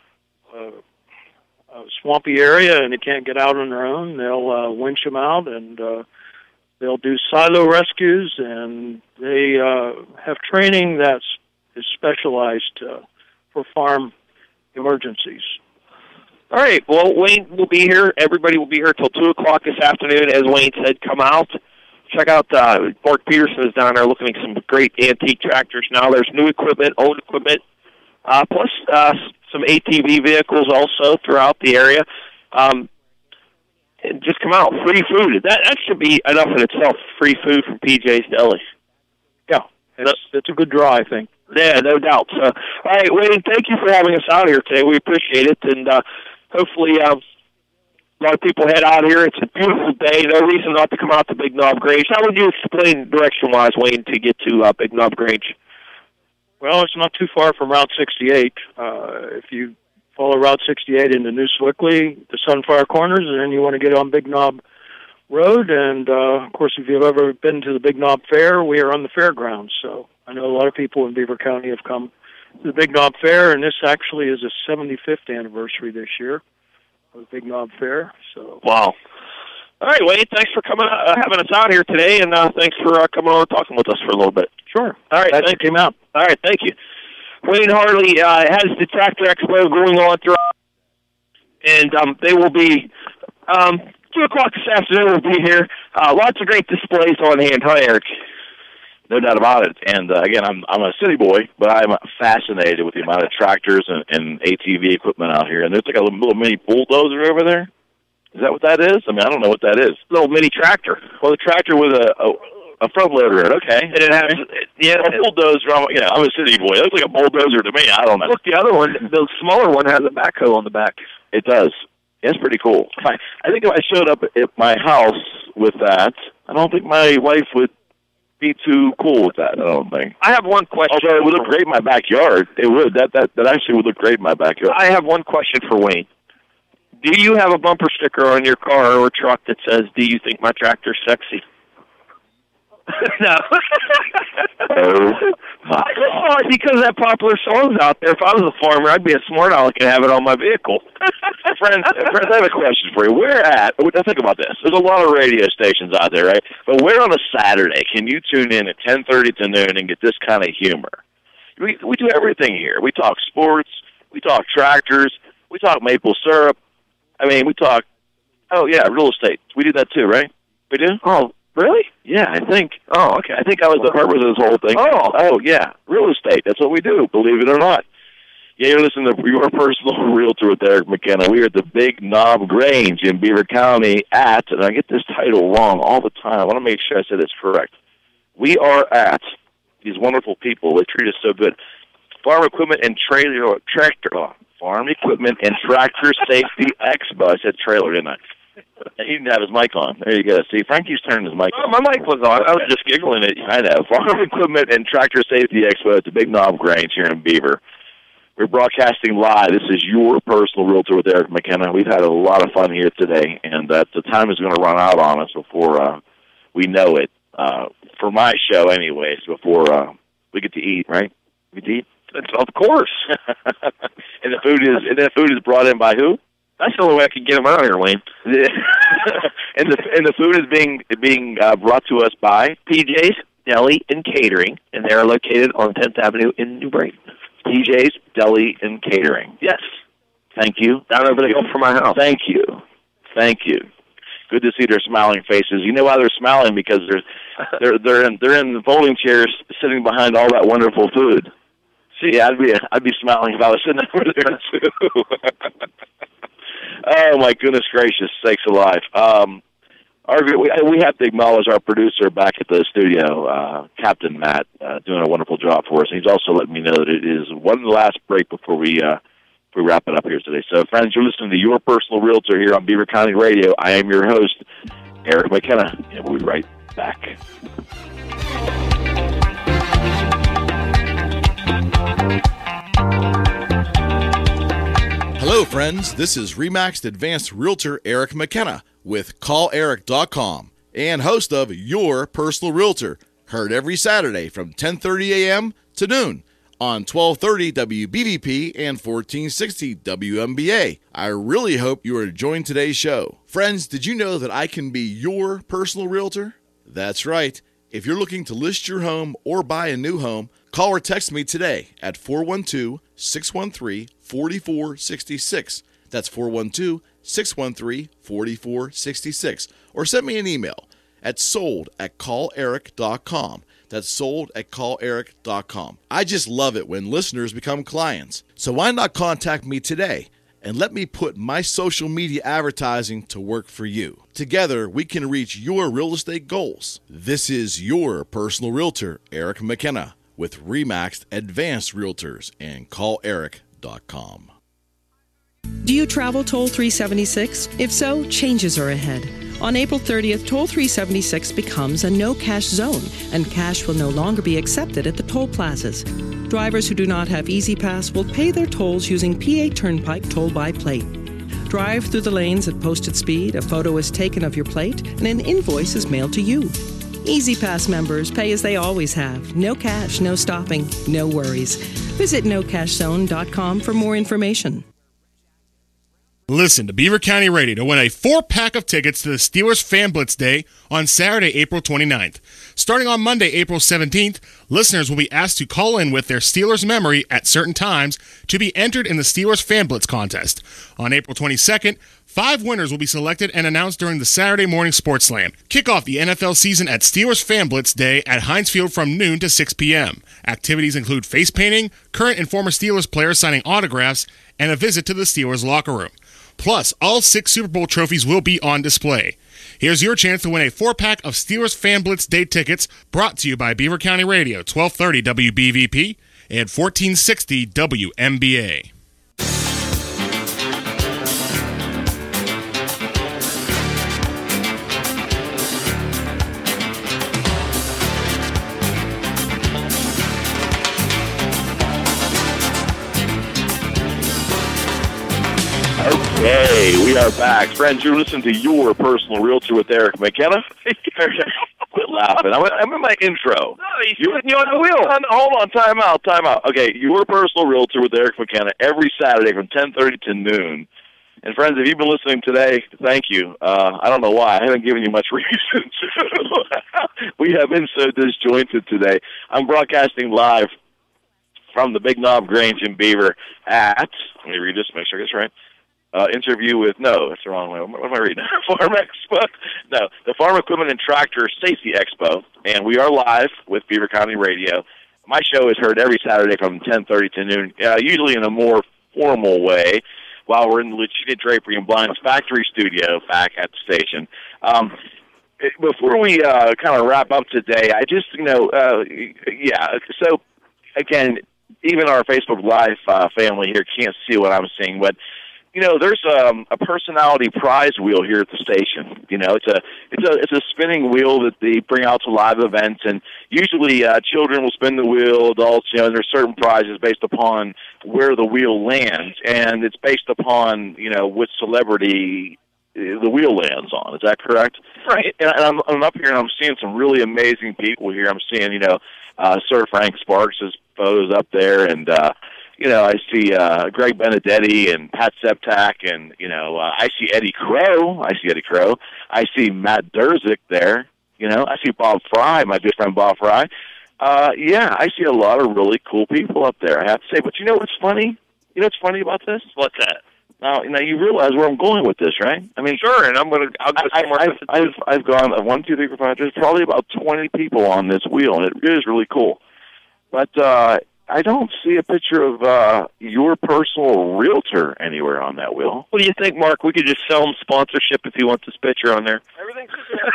swampy area and they can't get out on their own, they'll winch them out, and they'll do silo rescues, and they have training that is specialized for farm emergencies. All right, well, Wayne will be here. Everybody will be here till 2 o'clock this afternoon. As Wayne said, come out. Check out Mark Peterson is down there looking at some great antique tractors now. There's new equipment, old equipment, plus some ATV vehicles also throughout the area. And just come out. Free food. That should be enough in itself, free food from PJ's Deli. Yeah, that's a good draw, I think. Yeah, no doubt. So, all right, Wayne, thank you for having us out here today. We appreciate it, and hopefully a lot of people head out here. It's a beautiful day. No reason not to come out to Big Knob Grange. How would you explain direction-wise, Wayne, to get to Big Knob Grange? Well, it's not too far from Route 68. If you follow Route 68 into New Sewickley, the Sunfire Corners, and then you want to get on Big Knob Road. And, of course, if you've ever been to the Big Knob Fair, we are on the fairgrounds. So I know a lot of people in Beaver County have come to the Big Knob Fair, and this actually is the 75th anniversary this year of the Big Knob Fair. So wow. All right, Wayne, thanks for coming, having us out here today, and thanks for coming on and talking with us for a little bit. Sure. All right, thanks. Came out. All right, thank you. Wayne Harley has the Tractor Expo going on throughout, and they will be 2 o'clock this afternoon. We'll be here. Lots of great displays on hand. Hi, Eric. No doubt about it. And again, I'm a city boy, but I'm fascinated with the amount of tractors and ATV equipment out here. And there's like a little mini bulldozer over there. Is that what that is? I mean, I don't know what that is. Little mini tractor. Well, the tractor with a front loader in it. Okay. And it has, a bulldozer. I'm a city boy. It looks like a bulldozer to me. I don't know. Look, the other one, the smaller one, has a backhoe on the back. It does. It's pretty cool. I think if I showed up at my house with that, I don't think my wife would be too cool with that. I don't think. I have one question. Although it would look great in my backyard. It would. That actually would look great in my backyard. I have one question for Wayne. Do you have a bumper sticker on your car or truck that says, "Do you think my tractor's sexy"? No. Oh, my God. Because that popular song's out there. If I was a farmer, I'd be a smart aleck and have it on my vehicle. Friends, I have a question for you. Where at? Now think about this. There's a lot of radio stations out there, right? But where on a Saturday can you tune in at 10:30 to noon and get this kind of humor? We do everything here. We talk sports. We talk tractors. We talk maple syrup. I mean, we talk. Oh yeah, real estate. We do that too, right? We do. Oh, really? Yeah, I think. Oh, okay. I think that was the purpose of this whole thing. Oh yeah, real estate. That's what we do. Believe it or not. Yeah, you're listening to Your Personal Realtor with Eric McKenna. We are at the Big Knob Grange in Beaver County at, and I get this title wrong all the time. I want to make sure I said this correct. We are at these wonderful people. They treat us so good. Farm Equipment and Farm Equipment and Tractor Safety Expo. I said trailer, didn't I? He didn't have his mic on. There you go. See, Frankie's turning his mic on. My mic was on. I was just giggling at you. I know. Farm Equipment and Tractor Safety Expo at the Big Knob Grange here in Beaver. We're broadcasting live. This is Your Personal Realtor with Eric McKenna. We've had a lot of fun here today, and the time is going to run out on us before we know it. For my show, anyways, before we get to eat, right? We get to eat? Of course. And the food is brought in by who? That's the only way I can get them out of here, Wayne. and the food is being brought to us by PJ's Deli and Catering, and they are located on 10th Avenue in New Brighton. PJ's Deli and Catering. Yes. Thank you. Down over the hill from my house. Thank you. Thank you. Good to see their smiling faces. You know why they're smiling? Because they're in the folding chairs, sitting behind all that wonderful food. See, I'd be smiling if I was sitting over there too. Oh my goodness gracious, sakes alive! We have to acknowledge our producer back at the studio, Captain Matt, doing a wonderful job for us. He's also letting me know that it is one last break before we wrap it up here today. So, friends, you're listening to Your Personal Realtor here on Beaver County Radio. I am your host, Eric McKenna, and we'll be right back. Hello, friends. This is Remaxed Advanced Realtor Eric McKenna with CallEric.com and host of Your Personal Realtor, heard every Saturday from 10:30 a.m. to noon on 1230 WBVP and 1460 WMBA. I really hope you are enjoying today's show. Friends, did you know that I can be your personal realtor? That's right. If you're looking to list your home or buy a new home, call or text me today at 412-613-4466. That's 412-613-4466. Or send me an email at sold@calleric.com. That's sold@calleric.com. I just love it when listeners become clients. So why not contact me today and let me put my social media advertising to work for you. Together, we can reach your real estate goals. This is Your Personal Realtor, Eric McKenna, with Remaxed Advanced Realtors and CallEric.com. Do you travel Toll 376? If so, changes are ahead. On April 30th, Toll 376 becomes a no-cash zone, and cash will no longer be accepted at the toll plazas. Drivers who do not have Easy Pass will pay their tolls using PA Turnpike Toll by Plate. Drive through the lanes at posted speed, a photo is taken of your plate, and an invoice is mailed to you. Easy Pass members pay as they always have. No cash, no stopping, no worries. Visit nocashzone.com for more information. Listen to Beaver County Radio to win a 4-pack of tickets to the Steelers Fan Blitz Day on Saturday, April 29th. Starting on Monday, April 17th, listeners will be asked to call in with their Steelers memory at certain times to be entered in the Steelers Fan Blitz contest. On April 22nd, 5 winners will be selected and announced during the Saturday morning Sports Slam. Kick off the NFL season at Steelers Fan Blitz Day at Heinz Field from noon to 6 p.m. Activities include face painting, current and former Steelers players signing autographs, and a visit to the Steelers locker room. Plus, all 6 Super Bowl trophies will be on display. Here's your chance to win a 4-pack of Steelers Fan Blitz Day tickets brought to you by Beaver County Radio, 1230 WBVP and 1460 WMBA. Okay, we are back. Friends, you're listening to Your Personal Realtor with Eric McKenna. Quit laughing. I'm in my intro. No, he's putting you on the wheel. Hold on, time out. Okay, Your Personal Realtor with Eric McKenna every Saturday from 10:30 to noon. And friends, if you've been listening today, thank you. I don't know why. I haven't given you much reason to. We have been so disjointed today. I'm broadcasting live from the Big Knob Grange in Beaver at, let me read this, make sure I get this right. Interview with, no, that's the wrong way. What am I reading? Farm Expo? No, the Farm Equipment and Tractor Safety Expo. And we are live with Beaver County Radio. My show is heard every Saturday from 10:30 to noon, usually in a more formal way, while we're in the Lechita Drapery and Blinds factory studio back at the station. Before we kind of wrap up today, I just, so, again, even our Facebook Live family here can't see what I'm seeing, but there's a personality prize wheel here at the station. It's a spinning wheel that they bring out to live events, and usually children will spin the wheel, adults, and there's certain prizes based upon where the wheel lands, and it's based upon, which celebrity the wheel lands on. Is that correct? Right. And I'm up here, and I'm seeing some really amazing people here. I'm seeing, Sir Frank Sparks' photos up there, and I see Greg Benedetti and Pat Septak, and I see Eddie Crow. I see Matt Durzik there. I see Bob Fry, my good friend Bob Fry. I see a lot of really cool people up there, I have to say. But you know what's funny? You know what's funny about this? What's that? Now you realize where I'm going with this, right? I mean, sure. And I'll go somewhere. I've gone 1, 2, 3, 4, 5. There's probably about 20 people on this wheel, and it is really cool. But I don't see a picture of your personal realtor anywhere on that wheel. What do you think, Mark? We could just sell him sponsorship if he wants his picture on there. Everything's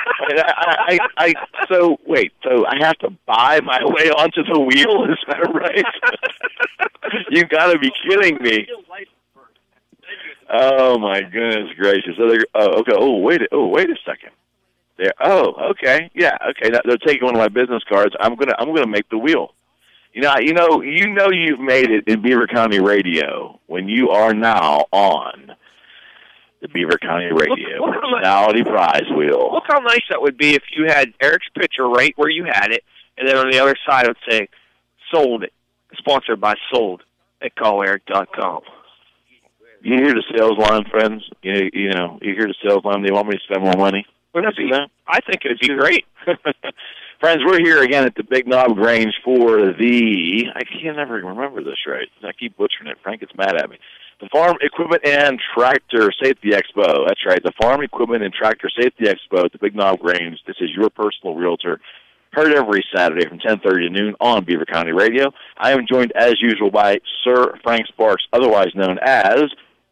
So I have to buy my way onto the wheel? Is that right? You got to be kidding me! Oh my goodness gracious! So okay. Oh wait a second. There. Oh, okay. Yeah. Okay. Now, they're taking one of my business cards. I'm gonna make the wheel. You've made it in Beaver County Radio when you are now on the Beaver County Radio Personality Prize Wheel. Look how nice that would be if you had Eric's picture right where you had it, and then on the other side it would say, "Sold it, sponsored by Sold at CallEric.com." You hear the sales line, friends? You hear the sales line. They want me to spend more money. Wouldn't that be? I think it'd be great. Friends, we're here again at the Big Knob Grange for I can't never remember this right. I keep butchering it. Frank gets mad at me. The Farm Equipment and Tractor Safety Expo. That's right, the Farm Equipment and Tractor Safety Expo at the Big Knob Grange. This is Your Personal Realtor. Heard every Saturday from 10:30 to noon on Beaver County Radio. I am joined, as usual, by Sir Frank Sparks, otherwise known as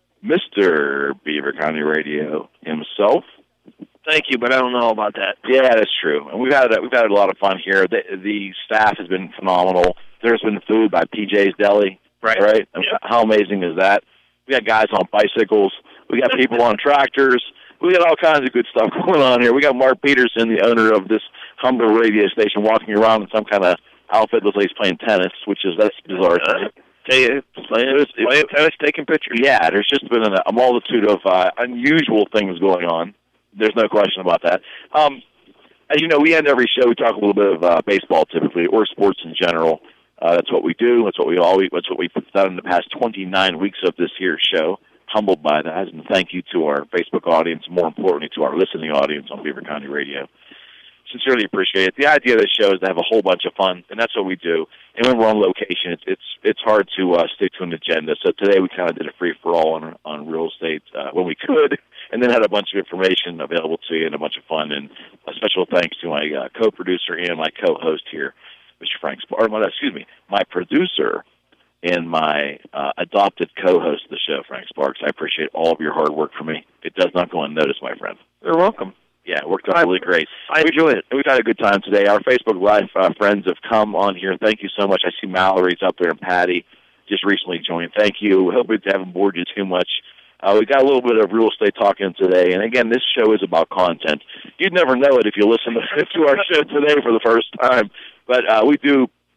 Mr. Beaver County Radio himself. Thank you, but I don't know about that. Yeah, that's true. And we've had a lot of fun here. The staff has been phenomenal. There's been food by PJ's Deli. Right? Yeah. How amazing is that? We got guys on bicycles. We got people on tractors. We got all kinds of good stuff going on here. We got Mark Peterson, the owner of this humble radio station, walking around in some kind of outfit. Looks like he's playing tennis, that's bizarre. Playing tennis, taking pictures. Yeah, there's just been a multitude of unusual things going on. There's no question about that. As you know, we end every show, we talk a little bit of baseball typically, or sports in general. That's what we do. That's what we've done in the past 29 weeks of this here show. Humbled by that, and thank you to our Facebook audience, more importantly to our listening audience on Beaver County Radio. Sincerely appreciate it. The idea of the show is to have a whole bunch of fun, and that's what we do. And when we're on location, it's hard to stick to an agenda. So today we kind of did a free-for-all on real estate when we could, and then had a bunch of information available to you and a bunch of fun. And a special thanks to my co-producer and my co-host here, Mr. Frank Sparks. My producer and my adopted co-host of the show, Frank Sparks. I appreciate all of your hard work for me. It does not go unnoticed, my friend. You're welcome. Yeah, it worked out really great. I enjoyed it. We've had a good time today. Our Facebook Live friends have come on here. Thank you so much. I see Mallory's up there and Patty just recently joined. Thank you. Hope we haven't bored you too much. We got a little bit of real estate talking today. And again, this show is about content. You'd never know it if you listen to our show today for the first time. But we do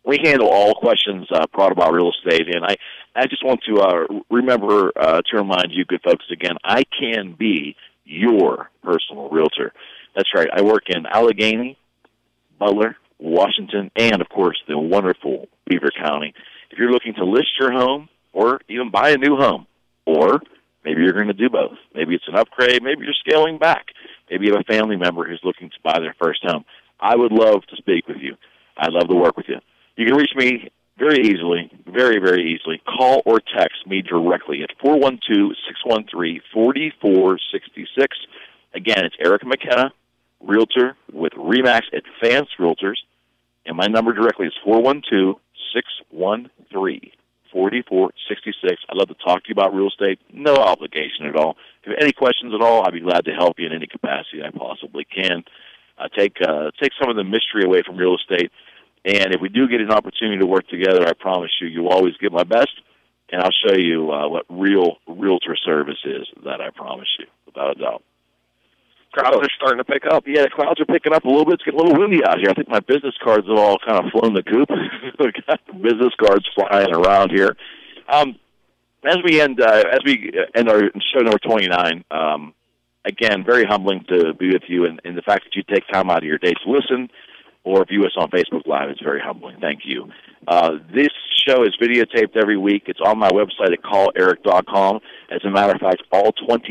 We handle all questions brought about real estate, and I just want to remember to remind you good folks again, I can be your personal realtor. That's right. I work in Allegheny, Butler, Washington, and, of course, the wonderful Beaver County. If you're looking to list your home or even buy a new home, or maybe you're going to do both. Maybe it's an upgrade. Maybe you're scaling back. Maybe you have a family member who's looking to buy their first home. I would love to speak with you. I'd love to work with you. You can reach me very easily, very, very easily. Call or text me directly at 412-613-4466. Again, it's Eric McKenna, Realtor with RE/MAX Advanced Realtors. And my number directly is 412-613-4466. I'd love to talk to you about real estate. No obligation at all. If you have any questions at all, I'd be glad to help you in any capacity I possibly can. Take some of the mystery away from real estate. And if we do get an opportunity to work together, I promise you'll always get my best, and I'll show you what real realtor service is. That I promise you, without a doubt. Crowds are starting to pick up. Yeah, the crowds are picking up a little bit. It's getting a little windy out here. I think my business cards have all kind of flown the coop. We've got business cards flying around here. As we end our show number 29, again, very humbling to be with you, and the fact that you take time out of your day to listen or view us on Facebook Live is very humbling. Thank you. This show is videotaped every week. It's on my website at calleric.com. As a matter of fact, all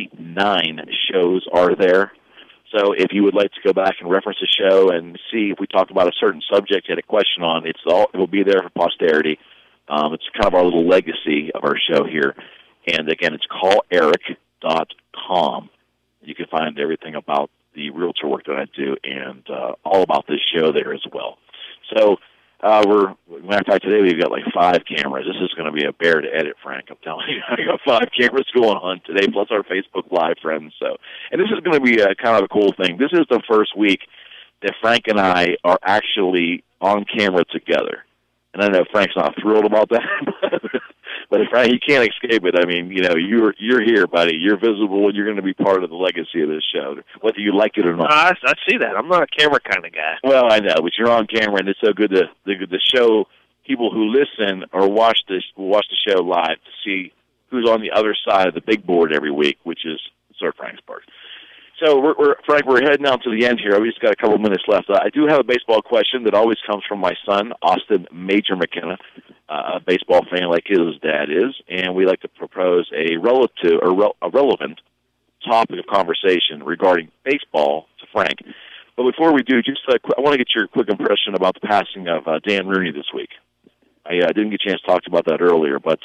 29 shows are there. So if you would like to go back and reference the show and see if we talked about a certain subject, had a question on, it will be there for posterity. It's kind of our little legacy of our show here. And again, it's calleric.com. You can find everything about the realtor work that I do and all about this show there as well. So matter of fact, today we've got like 5 cameras. This is going to be a bear to edit, Frank. I'm telling you, I got 5 cameras going on today, plus our Facebook Live friends. And this is going to be kind of a cool thing. This is the first week that Frank and I are actually on camera together. And I know Frank's not thrilled about that, but Frank, you can't escape it. I mean, you're here, buddy. You're visible, and you're going to be part of the legacy of this show, whether you like it or not. I see that. I'm not a camera kind of guy. Well, I know, but you're on camera, and it's so good to show people who listen or watch the show live to see who's on the other side of the big board every week, which is Sir Frank's part. So, Frank, we're heading out to the end here. We just got a couple minutes left. I do have a baseball question that always comes from my son, Austin Major McKenna, a baseball fan like his dad is, and we like to propose a relevant topic of conversation regarding baseball to Frank. But before we do, I want to get your quick impression about the passing of Dan Rooney this week. I didn't get a chance to talk about that earlier, but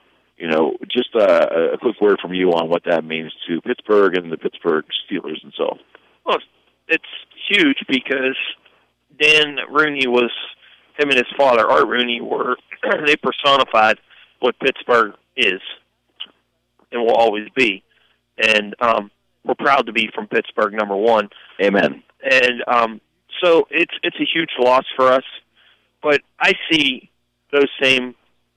just a quick word from you on what that means to Pittsburgh and the Pittsburgh Steelers themselves. Well, it's huge because Dan Rooney him and his father, Art Rooney, they personified what Pittsburgh is and will always be. And we're proud to be from Pittsburgh, number one. Amen. And so it's a huge loss for us, but I see those same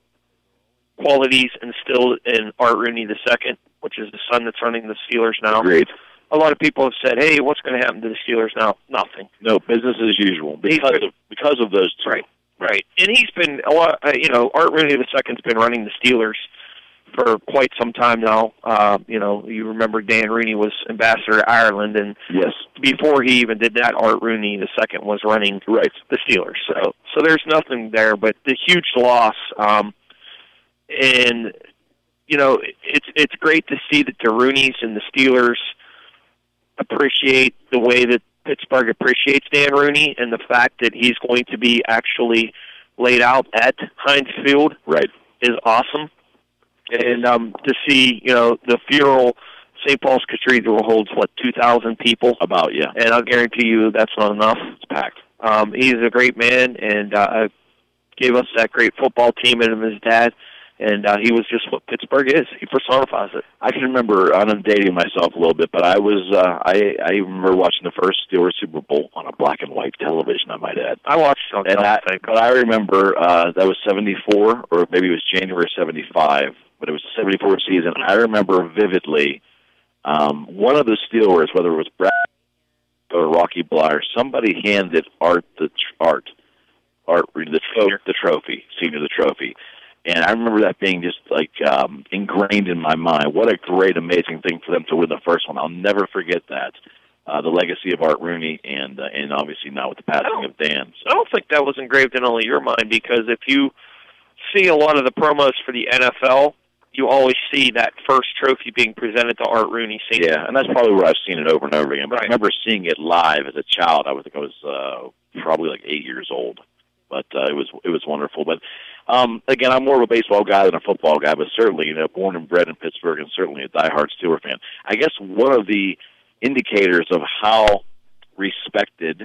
qualities instilled in Art Rooney II, which is the son that's running the Steelers now. Agreed. A lot of people have said, "Hey, what's going to happen to the Steelers now?" Nothing. No, business as usual because of those two. Right. And he's been Art Rooney II's been running the Steelers for quite some time now. You remember Dan Rooney was ambassador to Ireland, and yes, before he even did that, Art Rooney II was running the Steelers. So there's nothing there, but the huge loss. And it's great to see that the Rooneys and the Steelers appreciate the way that Pittsburgh appreciates Dan Rooney, and the fact that he's going to be actually laid out at Heinz Field is awesome. And to see the funeral, St. Paul's Cathedral holds 2,000 people. About, yeah. And I'll guarantee you that's not enough. It's packed. He's a great man, and gave us that great football team and his dad. And he was just what Pittsburgh is. He personifies it. I can remember, I'm dating myself a little bit, but I remember watching the first Steelers Super Bowl on a black and white television, I might add. I watched it on but I remember that was 74, or maybe it was January 75, but it was the 74 season. I remember vividly one of the Steelers, whether it was Brad or Rocky Bleier, somebody handed Art the trophy. And I remember that being just like ingrained in my mind. What a great, amazing thing for them to win the first one. I'll never forget that. The legacy of Art Rooney, and obviously now with the passing of Dan. So. I don't think that was engraved in only your mind, because if you see a lot of the promos for the NFL, you always see that first trophy being presented to Art Rooney Sr. Yeah, and that's probably where I've seen it over and over again. But I remember seeing it live as a child. I think I was probably like 8 years old. But it was wonderful. But again, I'm more of a baseball guy than a football guy, but certainly, born and bred in Pittsburgh, and certainly a diehard Steelers fan. I guess one of the indicators of how respected,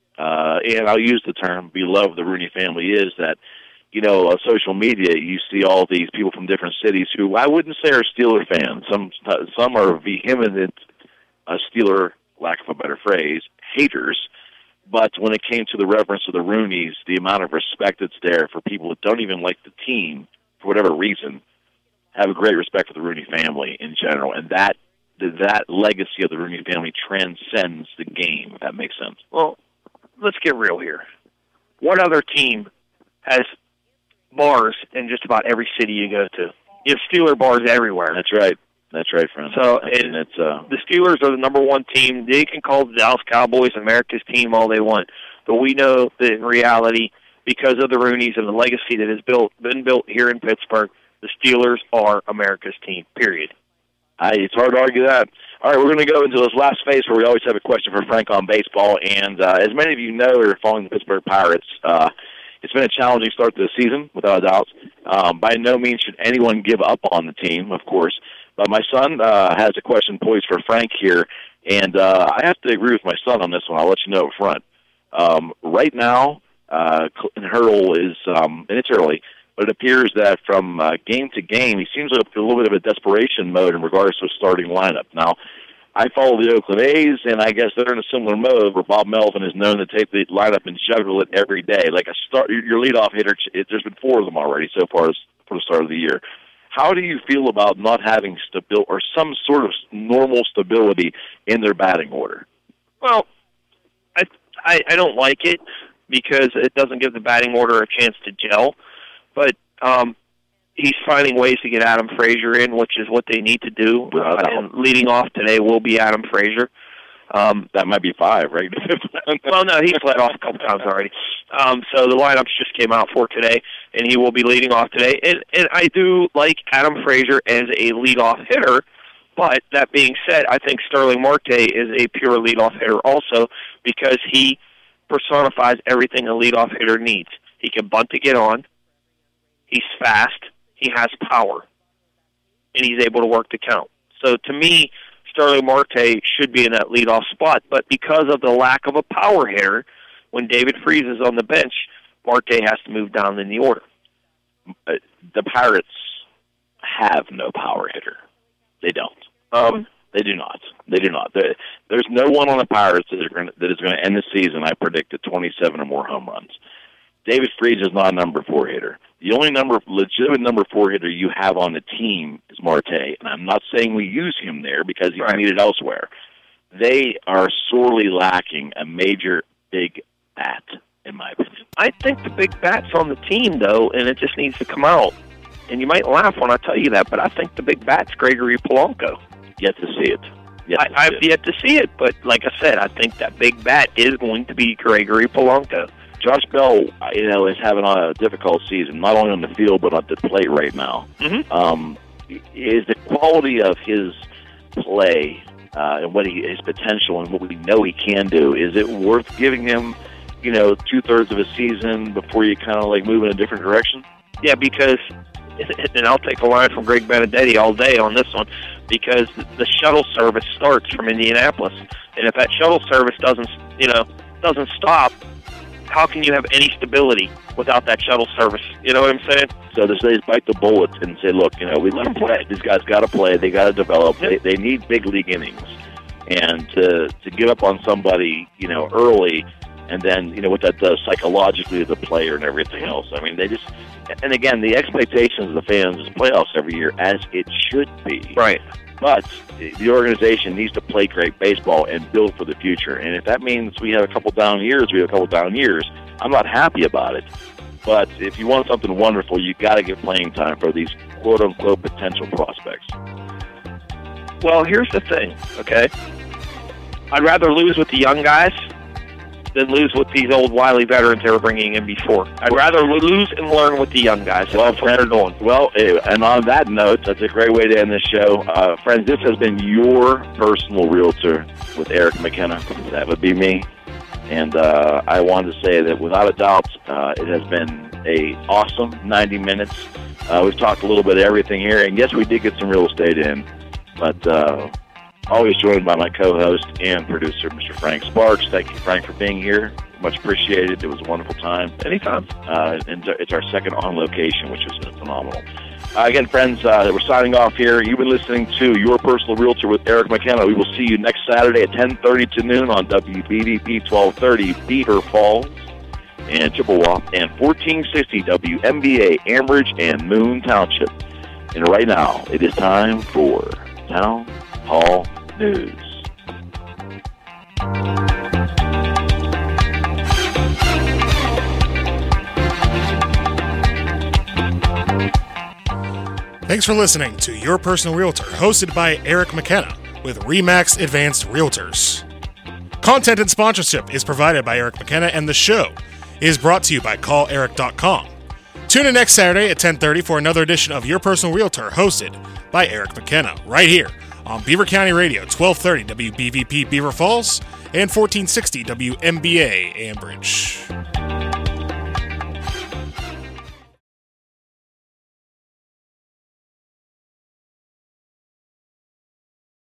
and I'll use the term beloved, the Rooney family is that, on social media, you see all these people from different cities who I wouldn't say are Steeler fans. Some are vehement Steeler, lack of a better phrase, haters. But when it came to the reverence of the Rooneys, the amount of respect that's there for people that don't even like the team for whatever reason, have a great respect for the Rooney family in general, and that legacy of the Rooney family transcends the game, if that makes sense. Well, let's get real here. What other team has bars in just about every city you go to? You have Steeler bars everywhere. That's right. That's right, friend. So the Steelers are the number one team. They can call the Dallas Cowboys America's team all they want, but we know that in reality, because of the Rooneys and the legacy that has been built here in Pittsburgh, the Steelers are America's team, period. It's hard to argue that. All right, we're going to go into this last phase where we always have a question for Frank on baseball. And as many of you know who are following the Pittsburgh Pirates, it's been a challenging start to the season, without a doubt. By no means should anyone give up on the team, of course. But my son has a question poised for Frank here, and I have to agree with my son on this one. I'll let you know up front. Right now, Hurdle is, and it's early, but it appears that from game to game, he seems like a little bit of a desperation mode in regards to a starting lineup. Now, I follow the Oakland A's, and I guess they're in a similar mode where Bob Melvin is known to take the lineup and juggle it every day. Like your leadoff hitter, there's been 4 of them already so far for the start of the year. How do you feel about not having stability or some sort of normal stability in their batting order? Well, I don't like it because it doesn't give the batting order a chance to gel. But he's finding ways to get Adam Frazier in, which is what they need to do. And leading off today will be Adam Frazier. That might be 5, right? Well, no, he's led off a couple times already. So the lineups just came out for today, and he will be leading off today. And I do like Adam Frazier as a leadoff hitter, but that being said, I think Sterling Marte is a pure leadoff hitter also because he personifies everything a leadoff hitter needs. He can bunt to get on. He's fast. He has power. And he's able to work the count. So to me, Sterling Marte should be in that leadoff spot, but because of the lack of a power hitter, when David Freese is on the bench, Marte has to move down in the order. The Pirates have no power hitter. They don't. They do not. They do not. There's no one on the Pirates that is going to end the season, I predict, at 27 or more home runs. David Freese is not a number 4 hitter. The only legitimate number 4 hitter you have on the team is Marte, and I'm not saying we use him there because he's needed elsewhere. They are sorely lacking a major big bat, in my opinion. I think the big bat's on the team, though, and it just needs to come out. And you might laugh when I tell you that, but I think the big bat's Gregory Polanco. Yet to see it. I've yet to see it, but like I said, I think that big bat is going to be Gregory Polanco. Josh Bell, is having a difficult season, not only on the field but at the plate right now. Mm-hmm. Is the quality of his play and his potential and what we know he can do, is it worth giving him, 2/3 of a season before you kind of move in a different direction? Yeah, because, and I'll take a line from Greg Benedetti all day on this one, because the shuttle service starts from Indianapolis, and if that shuttle service doesn't stop, how can you have any stability without that shuttle service? You know what I'm saying? So they say bite the bullet and say, look, we let them play. These guys got to play. They got to develop. They need big league innings. And to give up on somebody, early, and then, what that does psychologically to the player and everything else. I mean, and again, the expectations of the fans is playoffs every year, as it should be. Right. But the organization needs to play great baseball and build for the future. And if that means we have a couple down years, we have a couple down years. I'm not happy about it. But if you want something wonderful, you got to get playing time for these quote-unquote potential prospects. Well, here's the thing, okay? I'd rather lose with the young guys than lose with these old wily veterans they were bringing in before. I'd rather lose and learn with the young guys. Well, friends, well, and on that note, that's a great way to end this show. Friends, this has been your personal realtor with Eric McKenna. That would be me. And I wanted to say that without a doubt, it has been a awesome 90 minutes. We've talked a little bit of everything here, and yes, we did get some real estate in, but always joined by my co-host and producer, Mr. Frank Sparks. Thank you, Frank, for being here. Much appreciated. It was a wonderful time. Anytime. And it's our second on location, which was phenomenal. Again, friends, we're signing off here. You've been listening to Your Personal Realtor with Eric McKenna. We will see you next Saturday at 10:30 to noon on WBVP 1230 Beaver Falls and Chippewa, and 1460 WMBA Ambridge and Moon Township. And right now, it is time for Town Hall News. Thanks for listening to Your Personal Realtor, hosted by Eric McKenna with RE/MAX Advanced Realtors. Content and sponsorship is provided by Eric McKenna, and the show is brought to you by CallEric.com. Tune in next Saturday at 10:30 for another edition of Your Personal Realtor, hosted by Eric McKenna, right here on Beaver County Radio, 1230 WBVP Beaver Falls and 1460 WMBA Ambridge.